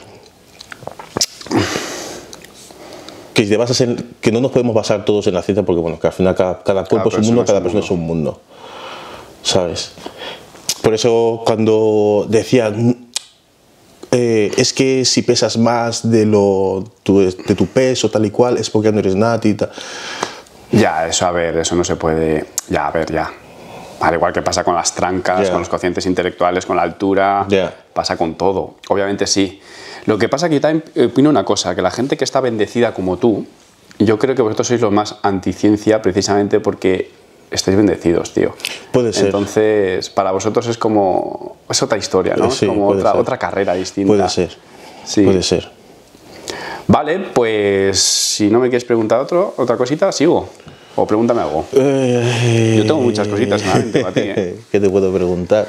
que, te basas en, que no nos podemos basar todos en la ciencia porque bueno, que al final cada, cada cuerpo es un mundo, cada persona es un mundo, ¿sabes? Por eso cuando decían, eh, es que si pesas más de, lo, tu, de tu peso tal y cual es porque no eres nati y tal. Ya, eso a ver, eso no se puede, ya, a ver, ya. Al igual que pasa con las trancas, Yeah. con los cocientes intelectuales, con la altura, Yeah. pasa con todo. Obviamente sí. Lo que pasa que yo también opino una cosa, que la gente que está bendecida como tú, yo creo que vosotros sois los más anticiencia precisamente porque estáis bendecidos, tío. Puede ser. Entonces, para vosotros es como, es otra historia, ¿no? Sí, es como puede otra, ser. otra carrera distinta. Puede ser, Sí. puede ser. Vale, pues si no me quieres preguntar otro, otra cosita, sigo. O pregúntame algo. Eh, Yo tengo muchas cositas en la mente para ti, ¿eh? ¿Qué te puedo preguntar?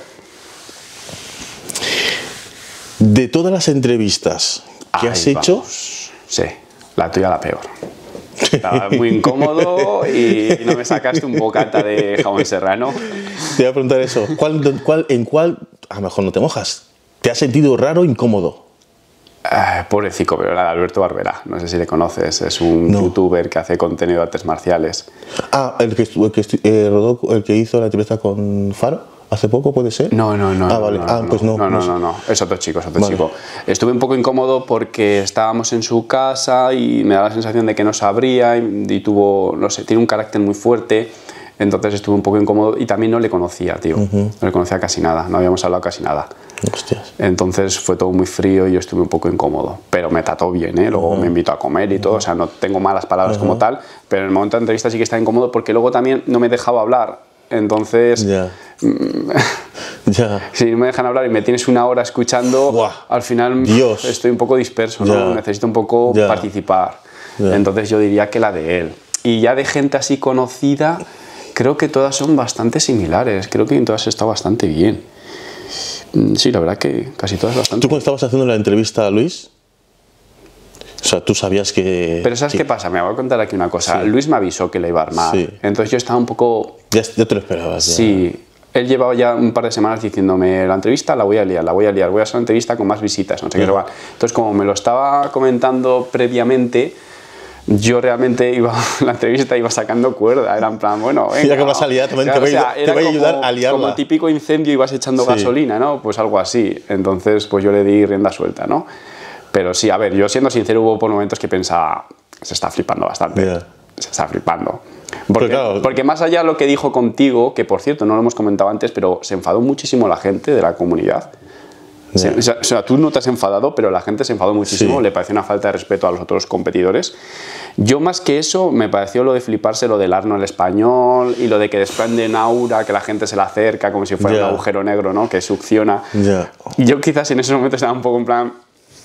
De todas las entrevistas que Ahí has hecho, vamos. Sí, la tuya la peor. Estaba muy incómodo y no me sacaste un bocata de jamón serrano. te voy a preguntar eso. ¿Cuál, cuál, ¿En cuál, a lo mejor no te mojas, te has sentido raro o incómodo? Eh, pobrecito, pero la de Alberto Barberá, no sé si le conoces, es un No. youtuber que hace contenido de artes marciales. Ah, el que, estu- el que, estu- eh, rodó, el que hizo la entrevista con Faro, hace poco, ¿puede ser? No, no, no. Ah, no, vale. no, ah, no, pues no. No, no, sé. no, no. Es otro chico, es otro Vale. chico. Estuve un poco incómodo porque estábamos en su casa y me da la sensación de que no sabría y, y tuvo, no sé, tiene un carácter muy fuerte. Entonces estuve un poco incómodo y también no le conocía, tío. No le conocía casi nada, no habíamos hablado casi nada. Hostias. Entonces fue todo muy frío y yo estuve un poco incómodo. Pero me trató bien, ¿eh? Luego me invitó a comer y todo. O sea, no tengo malas palabras como tal, pero en el momento de la entrevista sí que estaba incómodo porque luego también no me dejaba hablar. Entonces, Ya. ya. si no me dejan hablar y me tienes una hora escuchando, Buah. al final Dios. estoy un poco disperso, ¿no? Ya. Necesito un poco Ya. participar. Ya. Entonces yo diría que la de él. Y ya de gente así conocida, creo que todas son bastante similares. Creo que en todas está bastante bien. Mm, Sí, la verdad que casi todas bastante. ¿Tú cuando estabas haciendo la entrevista a Luis? O sea, tú sabías que... Pero ¿sabes que- qué pasa? Me voy a contar aquí una cosa. Sí. Luis me avisó que le iba a armar. Sí. Entonces yo estaba un poco... Ya, ya te lo esperabas. ya. Sí. Él llevaba ya un par de semanas diciéndome la entrevista la voy a liar, la voy a liar, voy a hacer una entrevista con más visitas, no sé qué. Ya. Entonces como me lo estaba comentando previamente, yo realmente iba, la entrevista iba sacando cuerda, era en plan, bueno, venga. Ya que vas a liar, también te Claro, voy a o sea, ayudar- te era voy a como- ayudar a liarla. Como el típico incendio ibas echando Sí. gasolina, ¿no? Pues algo así. Entonces pues yo le di rienda suelta, ¿no? Pero sí, a ver, yo siendo sincero hubo por momentos que pensaba, se está flipando bastante. Ya. Se está flipando. Porque, claro. porque más allá de lo que dijo contigo, que por cierto no lo hemos comentado antes, pero se enfadó muchísimo la gente de la comunidad. Se- Ya. o, sea, o sea, tú no te has enfadado, pero la gente se enfadó muchísimo, Sí. le pareció una falta de respeto a los otros competidores. Yo más que eso, me pareció lo de fliparse lo del Arno el español y lo de que desprende un aura, que la gente se le acerca como si fuera Ya. un agujero negro, ¿no? Que succiona. Ya. Y yo quizás en esos momentos estaba un poco en plan...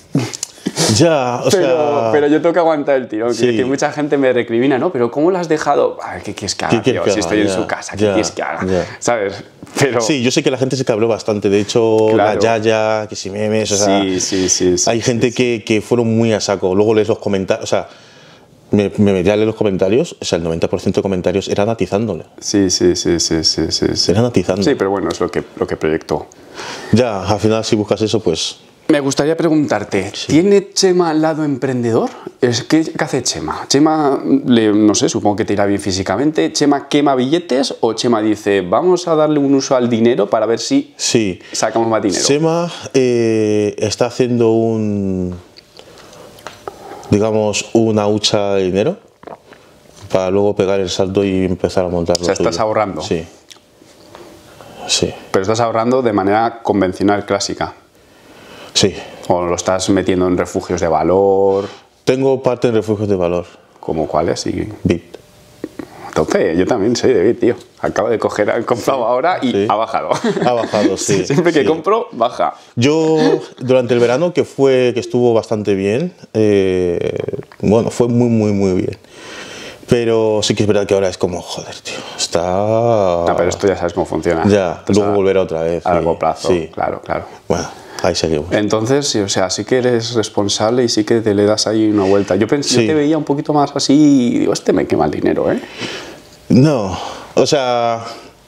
Ya, o Pero, sea... pero yo tengo que aguantar el tirón. Sí. Que, que mucha gente me recrimina, ¿no? Pero ¿cómo lo has dejado? Ay, ¿qué quieres que haga, ¿Qué quieres tío? que Si haga? estoy en Ya, su casa, ¿qué ya, quieres que haga? ya. ¿Sabes? Pero... Sí, yo sé que la gente se cabreó bastante. De hecho, Claro. la Yaya, que si memes, o sea... sí, sí, sí, sí. hay gente que, que fueron muy a saco. Luego lees los comentarios, o sea... Me, me metí a leer los comentarios, o sea, el noventa por ciento de comentarios eran atizándole. Sí, sí, sí, sí, sí, sí, sí. Eran atizando. Sí, pero bueno, es lo que, lo que proyectó. Ya, al final si buscas eso, pues... Me gustaría preguntarte, ¿tiene Chema lado emprendedor? Es que, ¿qué hace Chema? Chema, le- no sé, supongo que te irá bien físicamente. ¿Chema quema billetes o Chema dice, vamos a darle un uso al dinero para ver si Sí. sacamos más dinero? Chema eh, está haciendo un... digamos, una hucha de dinero para luego pegar el salto y empezar a montar lo O sea, estás suyo. ahorrando. Sí. Sí. Pero estás ahorrando de manera convencional, clásica. Sí. O lo estás metiendo en refugios de valor, Tengo parte en refugios de valor. como cuáles. Y... V I P. Entonces, yo también soy de Bit, tío. Acabo de coger, he comprado ahora y Sí. ha bajado. Ha bajado, sí. Siempre que sí. compro, baja. Yo, durante el verano, que fue que estuvo bastante bien, eh, bueno, fue muy, muy, muy bien. Pero sí que es verdad que ahora es como, joder, tío, está... No, pero esto ya sabes cómo funciona. Ya, Entonces, luego a, volverá otra vez. A y... largo plazo, sí. claro, claro. Bueno, ahí seguimos. Entonces, sí, o sea, sí que eres responsable y sí que te le das ahí una vuelta. Yo, pensé, Sí. yo te veía un poquito más así y digo, este me quema el dinero, ¿eh? No, o sea,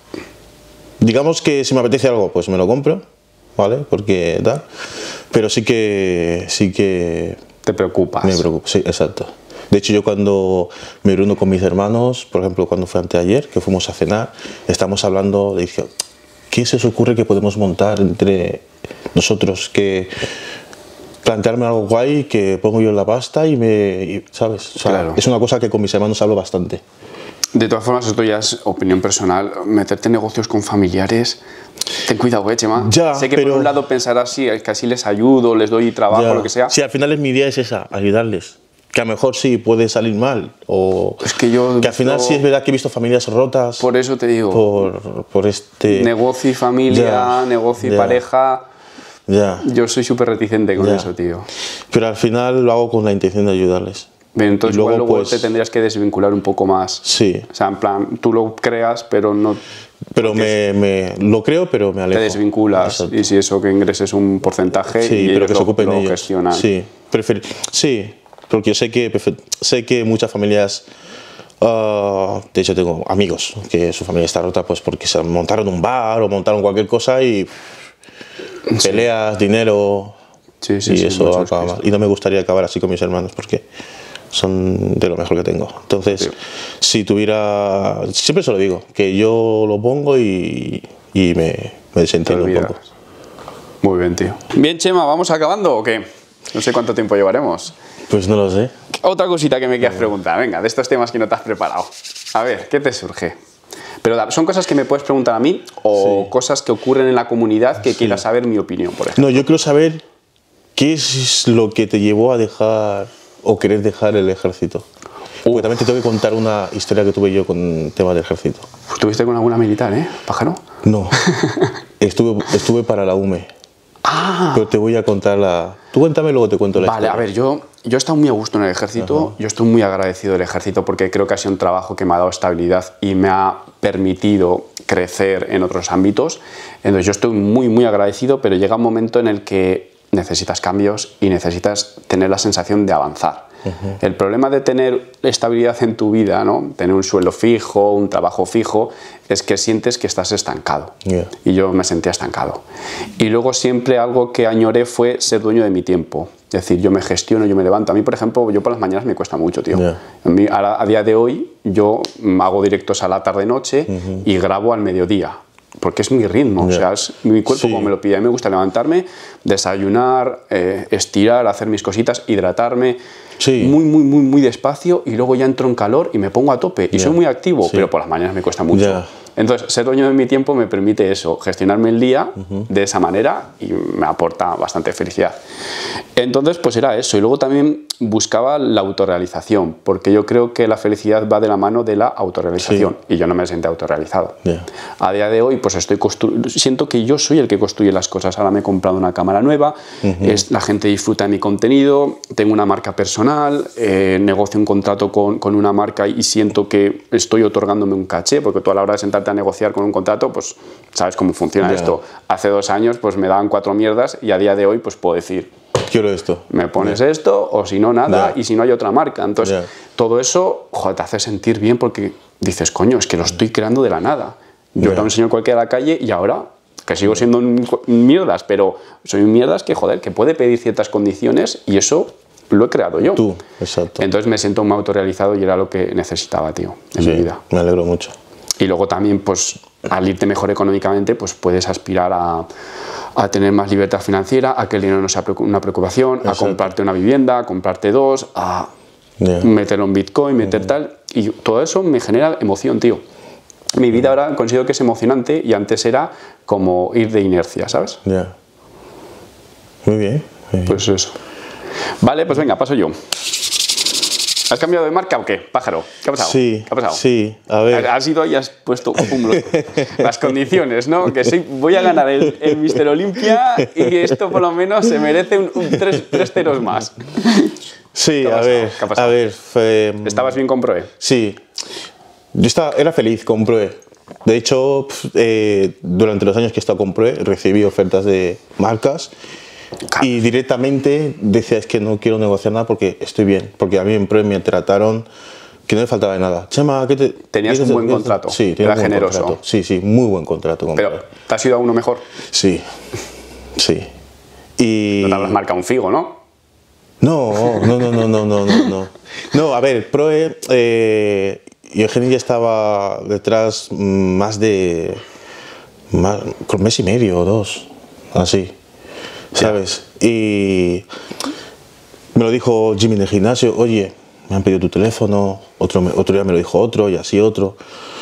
digamos que si me apetece algo, pues me lo compro, ¿vale? Porque tal, pero sí que, sí que... Te preocupas. Me preocupa, sí, exacto. De hecho, yo cuando me reúno con mis hermanos, por ejemplo, cuando fue anteayer, que fuimos a cenar, estamos hablando, de dije, ¿qué se os ocurre que podemos montar entre nosotros? Que plantearme algo guay, que pongo yo en la pasta y me... y, ¿sabes? O sea, Claro. Es una cosa que con mis hermanos hablo bastante. De todas formas, esto ya es opinión personal. Meterte en negocios con familiares, ten cuidado, eh, Chema. Ya, sé que pero- por un lado pensarás, sí, es que así les ayudo, les doy trabajo, Ya. lo que sea. Sí, al final es mi idea es esa, ayudarles. Que a lo mejor sí puede salir mal. O Es que yo he que al final visto- sí es verdad que he visto familias rotas Por eso te digo, por, por este... negocio y familia, Ya, negocio y ya. pareja. Ya. Yo soy súper reticente con Ya. eso, tío. Pero al final lo hago con la intención de ayudarles. Bien, entonces Y luego, igual luego pues- te tendrías que desvincular un poco más. Sí, O sea, en plan, tú lo creas, pero no pero me, me- lo creo, pero me alejo. te desvinculas. Exacto. Y si eso, que ingreses un porcentaje Sí, y pero ellos que se lo- ocupen lo ellos. gestionan. Sí, prefer- sí, porque yo sé que, prefer- sé que muchas familias, ah, de hecho tengo amigos que su familia está rota pues porque se montaron un bar o montaron cualquier cosa y peleas, dinero, Sí, sí, y sí, eso muchos acaba que mal. Y no me gustaría acabar así con mis hermanos porque son de lo mejor que tengo. Entonces, Sí. si tuviera, siempre se lo digo, que yo lo pongo y, y me, me Te desentiendo un olvidas. poco. Muy bien, tío. Bien, Chema, ¿vamos acabando o qué? No sé cuánto tiempo llevaremos. Pues no lo sé. Otra cosita que me quieras preguntar, venga, de estos temas que no te has preparado. A ver, ¿qué te surge? Pero da- son cosas que me puedes preguntar a mí o Sí. cosas que ocurren en la comunidad que quieras saber mi opinión, por ejemplo. No, yo quiero saber qué es lo que te llevó a dejar o querer dejar el ejército. Porque también te tengo que contar una historia que tuve yo con el tema del ejército. ¿Estuviste con alguna militar, eh, pájaro? No, estuve, estuve para la U M E. Ah, Pero te voy a contar la... Tú cuéntame, luego te cuento la vale, historia. a ver, yo, yo he estado muy a gusto en el ejército, yo estoy muy agradecido del ejército porque creo que ha sido un trabajo que me ha dado estabilidad y me ha permitido crecer en otros ámbitos. Entonces yo estoy muy, muy agradecido, pero llega un momento en el que necesitas cambios y necesitas tener la sensación de avanzar. Uh-huh. El problema de tener estabilidad en tu vida, ¿no? Tener un sueldo fijo, un trabajo fijo, es que sientes que estás estancado. Yeah. Y yo me sentía estancado. Y luego siempre algo que añoré fue ser dueño de mi tiempo. Es decir, yo me gestiono, yo me levanto. A mí, por ejemplo, yo por las mañanas me cuesta mucho, tío. Yeah. A, mí, a, a día de hoy yo hago directos a la tarde-noche uh-huh. y grabo al mediodía. Porque es mi ritmo, yeah. o sea, es mi cuerpo sí. como me lo pide. A mí me gusta levantarme, desayunar, eh, estirar, hacer mis cositas, hidratarme, sí. muy, muy, muy, muy despacio y luego ya entro en calor y me pongo a tope. Y yeah. soy muy activo, sí. pero por las mañanas me cuesta mucho. Yeah. Entonces, ser dueño de mi tiempo me permite eso, gestionarme el día uh-huh. de esa manera y me aporta bastante felicidad. Entonces, pues era eso. Y luego también buscaba la autorrealización, porque yo creo que la felicidad va de la mano de la autorrealización sí. y yo no me sentí autorrealizado. Yeah. A día de hoy, pues estoy constru- siento que yo soy el que construye las cosas. Ahora me he comprado una cámara nueva, uh-huh. es, la gente disfruta de mi contenido, tengo una marca personal, eh, negocio un contrato con, con una marca y siento que estoy otorgándome un caché, porque tú a la hora de sentarte a negociar con un contrato, pues sabes cómo funciona yeah. esto. Hace dos años pues me daban cuatro mierdas y a día de hoy pues puedo decir, quiero esto. Me pones yeah. esto o si no nada yeah. y si no hay otra marca. Entonces yeah. todo eso joder, te hace sentir bien porque dices, coño, es que lo estoy creando de la nada. Yo yeah. te lo enseño a cualquiera a la calle y ahora que sigo siendo un mierdas, pero soy un mierdas que joder, que puede pedir ciertas condiciones y eso lo he creado yo. Tú, exacto. Entonces me siento muy autorrealizado y era lo que necesitaba, tío, en sí, mi vida. Me alegro mucho. Y luego también, pues, al irte mejor económicamente, pues puedes aspirar a, a tener más libertad financiera, a que el dinero no sea una preocupación, exacto. a comprarte una vivienda, a comprarte dos, a yeah. meterlo en Bitcoin, meter uh-huh. tal. Y todo eso me genera emoción, tío. Mi vida ahora considero que es emocionante y antes era como ir de inercia, ¿sabes? Ya. Yeah. Muy bien, muy bien. Pues eso. Vale, pues venga, paso yo. ¿Has cambiado de marca o qué, pájaro? ¿Qué ha pasado? Sí, ¿Qué ha pasado? sí, a ver. Has ido y has puesto um, las condiciones, ¿no? Que soy, voy a ganar el, el míster Olympia y esto por lo menos se merece un, un tres, tres ceros más. Sí, ¿Qué ha a pasado? ver, ¿Qué ha pasado? a ver. Fue, ¿Estabas bien con Proe? Sí, yo estaba, era feliz con Proe. De hecho, eh, durante los años que he estado con Proe, recibí ofertas de marcas y directamente decía, es que no quiero negociar nada porque estoy bien. Porque a mí en Proe me trataron que no me faltaba de nada. Chema, ¿qué te...? ¿Tenías ¿qué un te- buen qué te- contrato? Sí, tenía ¿Era un buen generoso? contrato. Sí, sí, muy buen contrato con Pero, Proe. ¿te has ido a uno mejor? Sí, sí. Y... No te habrás marcado un figo, ¿no? No, no, no, no, no, no, no, no. No, a ver, Proe, eh, Eugenio ya estaba detrás mm, más de, más, con mes y medio o dos, así, ¿sabes? Y me lo dijo Jimmy en el gimnasio, oye, me han pedido tu teléfono, otro, me- otro día me lo dijo otro y así otro.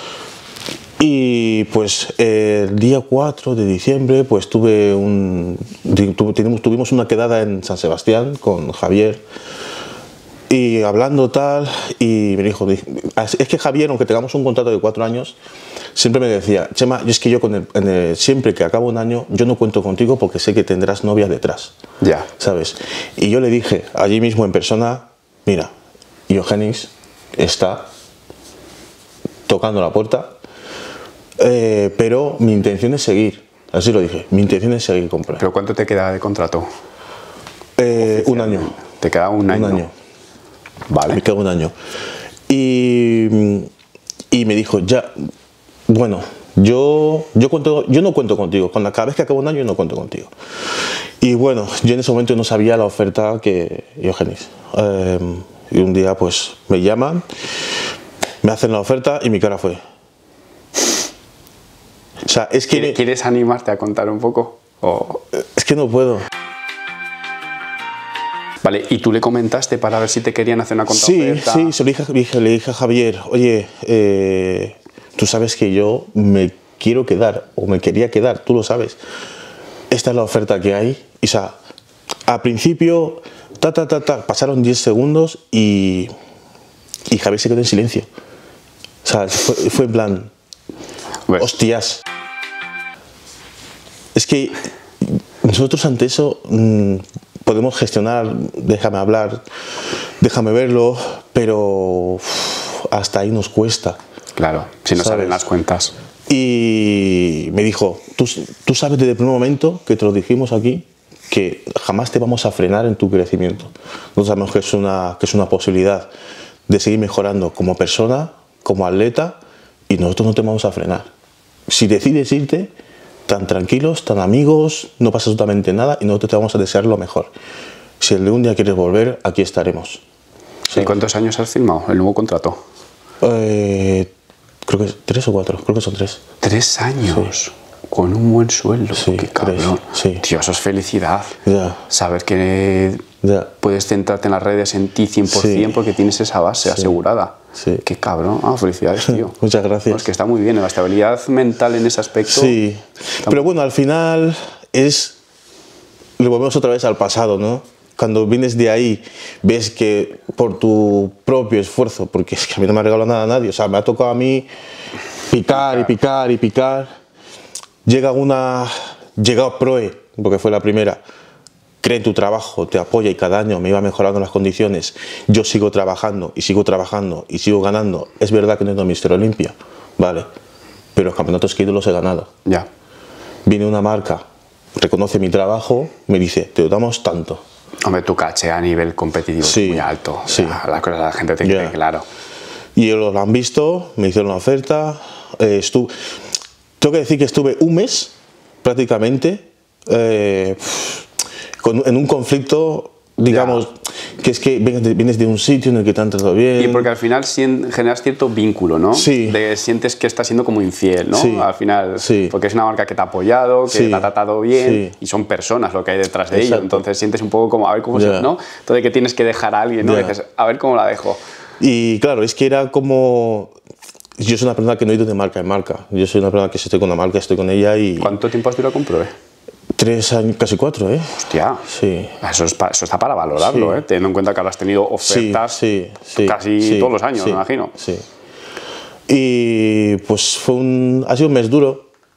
Y pues el día cuatro de diciembre pues tuve un, tu- tuvimos, tuvimos una quedada en San Sebastián con Javier y hablando tal y me dijo, es que Javier, aunque tengamos un contrato de cuatro años, siempre me decía, Chema, yo es que yo con el, en el- siempre que acabo un año yo no cuento contigo porque sé que tendrás novia detrás, Ya. ¿sabes? Y yo le dije allí mismo en persona, mira, Eugenix está tocando la puerta. Eh, pero mi intención es seguir, así lo dije, mi intención es seguir con Proe. ¿Pero cuánto te queda de contrato? Eh, un año, Te queda un año. un año, Vale. me queda un año. Y, y me dijo, ya, bueno, yo, yo, cuento, yo no cuento contigo, cuando cada vez que acabo un año yo no cuento contigo. Y bueno, yo en ese momento no sabía la oferta que Eugenix. Eh, y un día pues me llaman, me hacen la oferta y mi cara fue... O sea, es que... ¿Quieres animarte a contar un poco? O... Es que no puedo. Vale, ¿y tú le comentaste para ver si te querían hacer una Sí, contraoferta? sí, se lo dije, dije- le dije a Javier, oye, eh, tú sabes que yo me quiero quedar, o me quería quedar, tú lo sabes. Esta es la oferta que hay. Y, o sea, al principio, ta, ta, ta, ta, pasaron diez segundos y, y Javier se quedó en silencio. O sea, fue, fue en plan, Pues, hostias. Es que nosotros ante eso mmm, podemos gestionar, déjame hablar, déjame verlo, pero uff, hasta ahí nos cuesta. claro, si no ¿sabes? salen las cuentas. Y me dijo, ¿Tú, tú sabes desde el primer momento que te lo dijimos aquí, que jamás te vamos a frenar en tu crecimiento. Nosotros sabemos que es una, que es una posibilidad de seguir mejorando como persona, como atleta, y nosotros no te vamos a frenar. Si decides irte, tan tranquilos, tan amigos, no pasa absolutamente nada y nosotros te vamos a desear lo mejor. Si el de un día quieres volver, aquí estaremos. ¿Y cuántos años has firmado el nuevo contrato? Eh, creo que es tres o cuatro, creo que son tres. Tres años. Con un buen sueldo. Sí, Qué cabrón. tres, sí. Tío, eso es felicidad. Ya. Saber que Ya. puedes centrarte en las redes en ti cien por cien Sí. porque tienes esa base asegurada. Sí. Qué cabrón. Ah, felicidades, tío. Muchas gracias. No, es que está muy bien. La estabilidad mental en ese aspecto. Sí, pero bueno, al final es... Le volvemos otra vez al pasado, ¿no? Cuando vienes de ahí, ves que por tu propio esfuerzo, porque es que a mí no me ha regalado nada a nadie, o sea, me ha tocado a mí picar y picar y picar. Llega una... Llega Proe, porque fue la primera, cree en tu trabajo, te apoya y cada año me iba mejorando las condiciones. Yo sigo trabajando y sigo trabajando y sigo ganando. Es verdad que no he ido a Mister Olympia, vale, pero los campeonatos que he ido los he ganado. Ya. Viene una marca, reconoce mi trabajo, me dice, te damos tanto. Hombre, tu caché a nivel competitivo Sí, es muy alto. O sí. sea, la, cosa, la gente te Ya. cree, claro. Y ellos lo han visto, me hicieron la oferta. Eh, estu- Tengo que decir que estuve un mes prácticamente eh, con, en un conflicto, digamos, que es que vienes de, vienes de un sitio en el que te han tratado bien. Y porque al final sien- generas cierto vínculo, ¿no? Sí. De, sientes que estás siendo como infiel, ¿no? Sí. Al final, Sí. porque es una marca que te ha apoyado, que Sí. te ha tratado bien Sí. y son personas lo que hay detrás de ello. Exacto. Entonces sientes un poco como, a ver cómo Ya. se, ¿no? Entonces que tienes que dejar a alguien, ¿no? Ya. Dices, a ver cómo la dejo. Y claro, es que era como... Yo soy una persona que no he ido de marca en marca. Yo soy una persona que si estoy con una marca, estoy con ella y... ¿Cuánto tiempo has durado con Proe? Tres años, casi cuatro, ¿eh? Hostia. Sí. Eso, es pa- eso está para valorarlo, Sí. ¿eh? Teniendo en cuenta que ahora has tenido ofertas sí, sí, casi sí, todos los años, sí, me imagino. Sí. Y pues fue un, ha sido un mes duro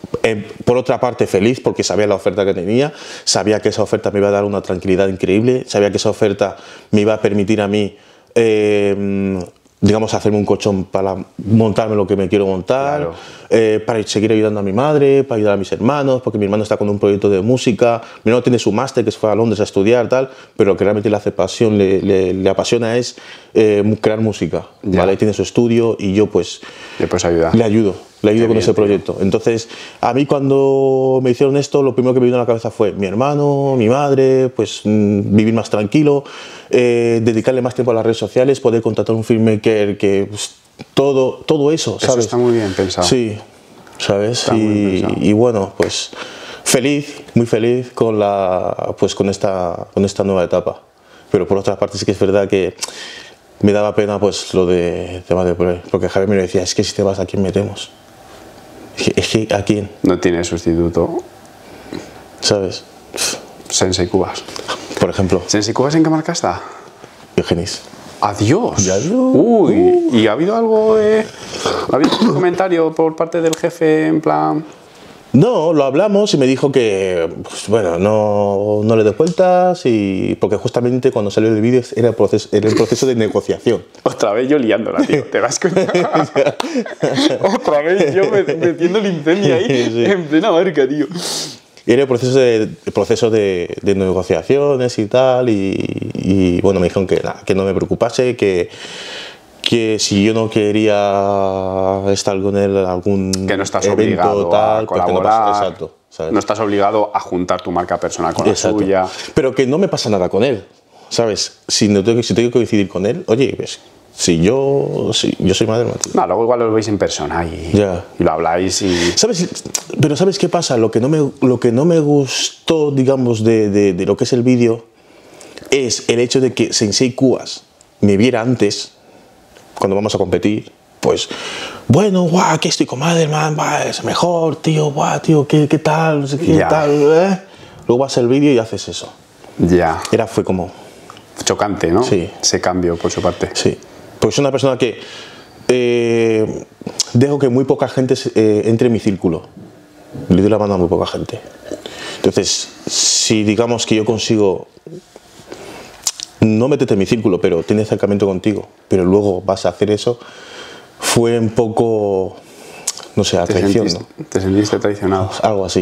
Eh, por otra parte feliz porque sabía la oferta que tenía, sabía que esa oferta me iba a dar una tranquilidad increíble, sabía que esa oferta me iba a permitir a mí, eh, digamos, hacerme un colchón para montarme lo que me quiero montar, Claro. eh, para seguir ayudando a mi madre, para ayudar a mis hermanos, porque mi hermano está con un proyecto de música, mi hermano tiene su máster que se fue a Londres a estudiar, tal, pero lo que realmente le hace pasión, le, le, le apasiona es eh, crear música, Ya. ¿vale? Tiene su estudio y yo pues Le puedes ayudar. le ayudo, le ayudo Qué con bien, ese tío. proyecto. Entonces, a mí cuando me hicieron esto, lo primero que me vino a la cabeza fue mi hermano, mi madre, pues mm, vivir más tranquilo, eh, dedicarle más tiempo a las redes sociales, poder contratar un filmmaker, que pues, todo, todo eso, Eso ¿sabes? está muy bien pensado. Sí, ¿sabes? Está muy bien Y, pensado. y bueno, pues feliz, muy feliz con, la, pues, con, esta, con esta nueva etapa. Pero por otra parte sí que es verdad que me daba pena pues lo de tema de porque Javier me lo decía, es que si te vas, ¿a quién metemos? Es que, es que ¿a quién? No tiene sustituto. ¿Sabes? Sensei Cubas. Por ejemplo, ¿Sensei Cubas en qué marca está? Eugenis. ¡Adiós! Ya, adiós. Uy, ¿y ha habido algo de... ¿Ha habido un comentario por parte del jefe en plan... No, lo hablamos y me dijo que, pues, bueno, no, no le dé vueltas y porque justamente cuando salió el vídeo era el proceso, era el proceso de negociación. Otra vez yo liándola, tío. ¿Te das cuenta? Otra vez yo me- metiendo el incendio ahí Sí. en plena marca, tío. Era el proceso de, el proceso de, de negociaciones y tal y, y, bueno, me dijeron que, nada, que no me preocupase, que, que si yo no quería estar con él en algún Que no estás evento obligado tal, a pues que no colaborar. pasa- exacto, ¿sabes? No estás obligado a juntar tu marca personal con la Exacto. suya. Pero que no me pasa nada con él, ¿sabes? Si, no tengo, si tengo que coincidir con él, oye, pues, si yo, si, yo soy madre, Mati. No, luego igual lo veis en persona y, Ya. y lo habláis y... ¿Sabes? Pero ¿sabes qué pasa? Lo que no me, lo que no me gustó, digamos, de, de, de lo que es el vídeo es el hecho de que Sensei Cubas me viera antes, cuando vamos a competir, pues, bueno, guau, que estoy con Madelman, va, es mejor, tío, guau, tío, ¿qué, qué tal? No sé qué Ya. tal, ¿eh? Luego vas al vídeo y haces eso. Ya. Era, fue como, Chocante, ¿no? Sí. Ese cambio por su parte. sí. Pues soy una persona que eh, dejo que muy poca gente eh, entre en mi círculo. Le doy la mano a muy poca gente. Entonces, si digamos que yo consigo no meterte en mi círculo, pero tiene acercamiento contigo, pero luego vas a hacer eso, fue un poco, no sé, a ¿Te traición, sentiste, ¿no? te sentiste traicionado? Algo así.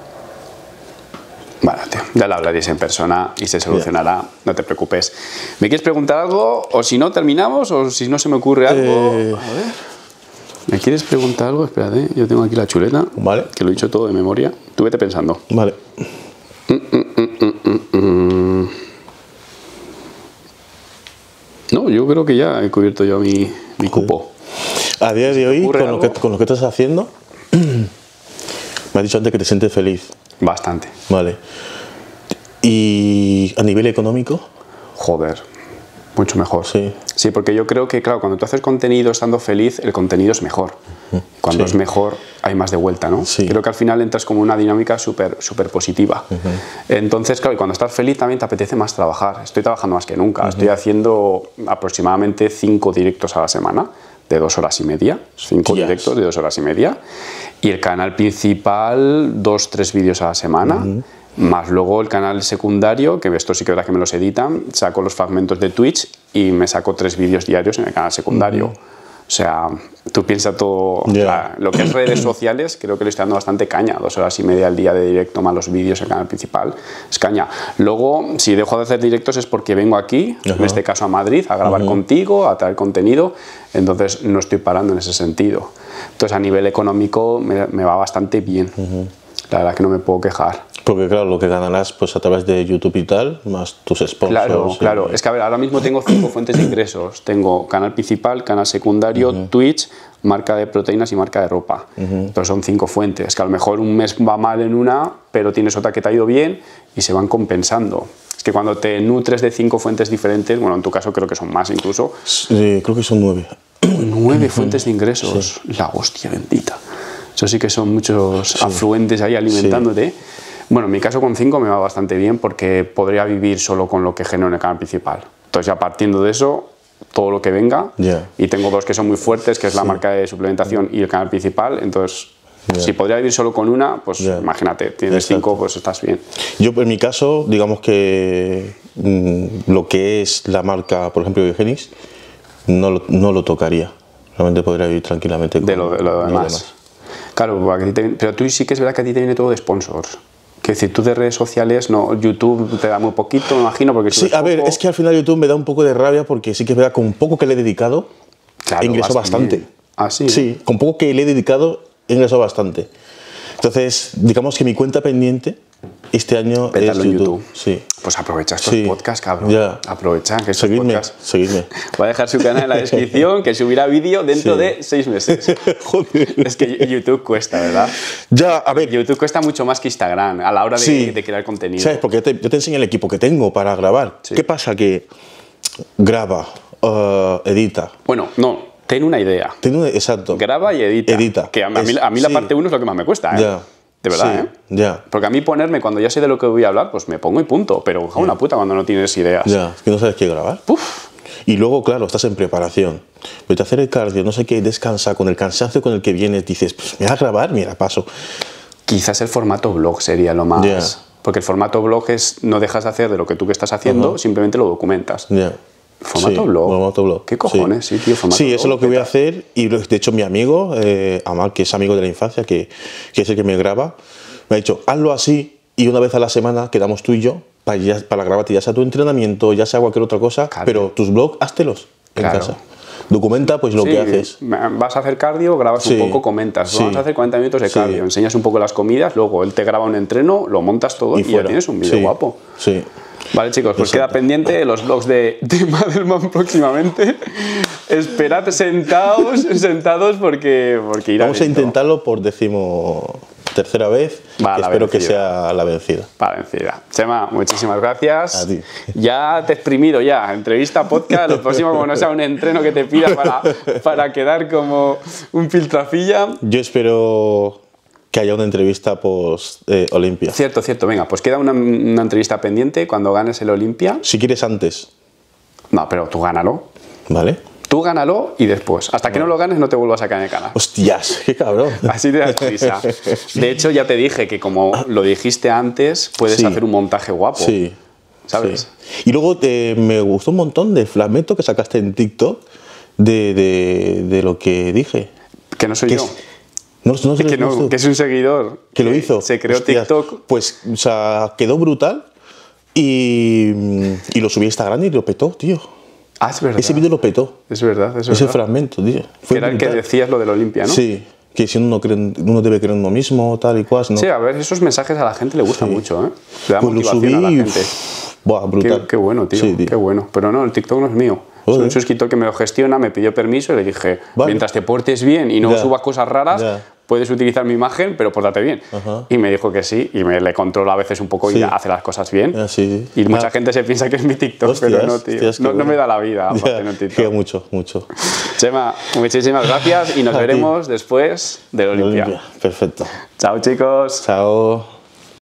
Bueno, tío, ya lo hablaréis en persona y se solucionará, no te preocupes. ¿Me quieres preguntar algo? O si no, terminamos, o si no se me ocurre algo. Eh, A ver. ¿Me quieres preguntar algo? Espérate, yo tengo aquí la chuleta, Vale. que lo he dicho todo de memoria. Tú vete pensando. Vale. No, yo creo que ya he cubierto yo mi, mi cupo. A día de hoy, ocurre con lo, que, algo? con lo que estás haciendo, me has dicho antes que te sientes feliz. Bastante. Vale. Y a nivel económico, Joder, mucho mejor. Sí. Sí, porque yo creo que, claro, cuando tú haces contenido estando feliz, el contenido es mejor. Cuando Sí. es mejor, hay más de vuelta, ¿no? Sí. Creo que al final entras como una dinámica súper súper positiva. Entonces, claro, y cuando estás feliz también te apetece más trabajar. Estoy trabajando más que nunca. Estoy haciendo aproximadamente cinco directos a la semana, de dos horas y media. Cinco Tías. directos de dos horas y media. Y el canal principal, dos, tres vídeos a la semana. Más luego el canal secundario, que esto sí que es verdad que me los editan, saco los fragmentos de Twitch y me saco tres vídeos diarios en el canal secundario. O sea, tú piensas todo, Ya. la- lo que es redes sociales, creo que le estoy dando bastante caña, dos horas y media al día de directo más los vídeos en el canal principal, es caña. Luego, si dejo de hacer directos es porque vengo aquí, en Ajá. este caso a Madrid, a grabar contigo, a traer contenido, entonces no estoy parando en ese sentido. Entonces a nivel económico me, me va bastante bien, la verdad que no me puedo quejar. porque claro, lo que ganarás pues a través de YouTube y tal, más tus sponsors. Claro, y- claro. Es que a ver, ahora mismo tengo cinco fuentes de ingresos. Tengo canal principal, canal secundario, Twitch, marca de proteínas y marca de ropa. Entonces son cinco fuentes. Que a lo mejor un mes va mal en una, pero tienes otra que te ha ido bien y se van compensando. Es que cuando te nutres de cinco fuentes diferentes, bueno, en tu caso creo que son más incluso, Sí, creo que son nueve. nueve fuentes de ingresos. La hostia bendita. Eso sí que son muchos afluentes ahí alimentándote. Bueno, en mi caso con cinco me va bastante bien porque podría vivir solo con lo que genero en el canal principal. Entonces ya partiendo de eso, todo lo que venga, Ya. y tengo dos que son muy fuertes, que es la marca de suplementación y el canal principal, entonces Ya. Si podría vivir solo con una, pues Ya. imagínate, tienes Exacto. cinco, pues estás bien. Yo, en mi caso, digamos que mm, lo que es la marca, por ejemplo, Eugenis, no lo, no lo tocaría. Realmente podría vivir tranquilamente con De lo, de lo demás. Claro, porque a ti te- pero tú sí que es verdad que a ti te viene todo de sponsors. Que decir, tú de redes sociales, no, YouTube te da muy poquito, me imagino, porque Sí, subes a ver, poco. es que al final YouTube me da un poco de rabia porque sí que es verdad, con poco que le he dedicado, Claro, he ingresado vas bastante. bien. Ah, sí. Sí, con poco que le he dedicado, he ingresado bastante. Entonces, digamos que mi cuenta pendiente este año Pétalo es en YouTube. YouTube. Sí. Pues aprovecha estos Sí. podcasts, cabrón. Ya. Aprovecha que estos Seguidme, podcasts. seguidme. Voy a dejar su canal en la descripción, que subirá vídeo dentro Sí. de seis meses. Joder. Es que YouTube cuesta, ¿verdad? Ya, a ver, YouTube cuesta mucho más que Instagram a la hora de, Sí. de crear contenido. ¿sabes? Porque yo te, yo te enseño el equipo que tengo para grabar. Sí. ¿Qué pasa? Que graba, eh, edita. Bueno, no, ten una idea. Tengo, exacto. Graba y edita. Edita. Que a mí, Es- a mí la sí. parte uno es lo que más me cuesta, ¿eh? Ya. De verdad, Sí, ¿eh? Ya. Porque a mí ponerme, cuando ya sé de lo que voy a hablar, pues me pongo y punto. Pero, ja, una puta, cuando no tienes ideas. Ya, es que no sabes qué grabar. Puf. Y luego, claro, estás en preparación. Vete a hacer el cardio, no sé qué, descansa. Con el cansancio con el que vienes, dices, pues me voy a grabar, mira, paso. Quizás el formato blog sería lo más... Ya. Porque el formato blog es, no dejas de hacer de lo que tú que estás haciendo, Ajá. simplemente lo documentas. Ya. ¿Formato Sí, blog? Formato blog. ¿Qué cojones? Sí, tío, formato Sí, blog, eso es lo que voy a peta. hacer. Y lo- de hecho, mi amigo, eh, Amal, que es amigo de la infancia, que, que es el que me graba, me ha dicho, hazlo así y una vez a la semana quedamos tú y yo para, ya, para grabarte, ya sea tu entrenamiento, ya sea cualquier otra cosa, Claro. pero tus blogs, háztelos en Claro. casa. Documenta pues lo Sí, que haces. vas a hacer cardio, grabas Sí, un poco, comentas. sí. Vamos a hacer cuarenta minutos de Sí. cardio, enseñas un poco las comidas, luego él te graba un entreno, lo montas todo y, ya fuera. tienes un vídeo Sí, guapo. Sí. Vale, chicos, pues Exacto. queda pendiente los vlogs de, de Madelman próximamente. Esperad sentados, sentados porque, porque irá Vamos a lento. intentarlo por décimo tercera vez, Va, que la espero que vencida. sea la vencida. Para vencida. Chema, muchísimas gracias. A ti. Ya te he exprimido ya. Entrevista, podcast, lo próximo como no sea un entreno que te pida para, para quedar como un filtrafilla. Yo espero que haya una entrevista post eh, Olimpia. Cierto, cierto. Venga, pues queda una, una entrevista pendiente cuando ganes el Olimpia. Si quieres antes, No, pero tú gánalo. ¿vale? Tú gánalo y después. Hasta que no lo ganes no te vuelvas a caer en el canal. Hostias, qué cabrón. Así te das prisa. De hecho, ya te dije que como lo dijiste antes, puedes Sí. hacer un montaje guapo. Sí. ¿Sabes? sí. Y luego eh, me gustó un montón del fragmento que sacaste en TikTok de, de, de lo que dije. Que no soy Que yo. es, no, no sé que, lo no, que es un seguidor. que lo hizo. Se creó Hostias, TikTok. Pues, o sea, quedó brutal y, y lo subí a Instagram y lo petó, tío. Ah, es verdad. Ese vídeo lo petó. Es verdad, es Ese verdad. fragmento, tío. Que Fue era el que brutal. decías lo del Olimpia, ¿no? Sí, que si uno, no cree en- uno debe creer en uno mismo, tal y cual. ¿no? Sí, a ver, esos mensajes a la gente le gustan Sí. mucho, ¿eh? Le da Pues lo motivación subí a la y, gente. uff, buah, Qué, brutal. qué bueno, tío, Sí, tío. Qué bueno. Pero no, el TikTok no es mío. Soy Joder. un suscriptor que me lo gestiona, me pidió permiso y le dije, Vale. mientras te portes bien y no Ya. subas cosas raras, Ya. puedes utilizar mi imagen, pero pórtate bien. Ajá. Y me dijo que sí, y me le controla a veces un poco y Sí. hace las cosas bien. Ah, sí, sí. Y mucha Ah. gente se piensa que es mi TikTok, Hostias, pero no, tío. hostias, qué no, no bueno. me da la vida Ya, aparte en un TikTok. que mucho, mucho. Chema, muchísimas gracias y nos A ti. veremos después del Olimpia. Olimpia. Perfecto. Chao, chicos. Chao.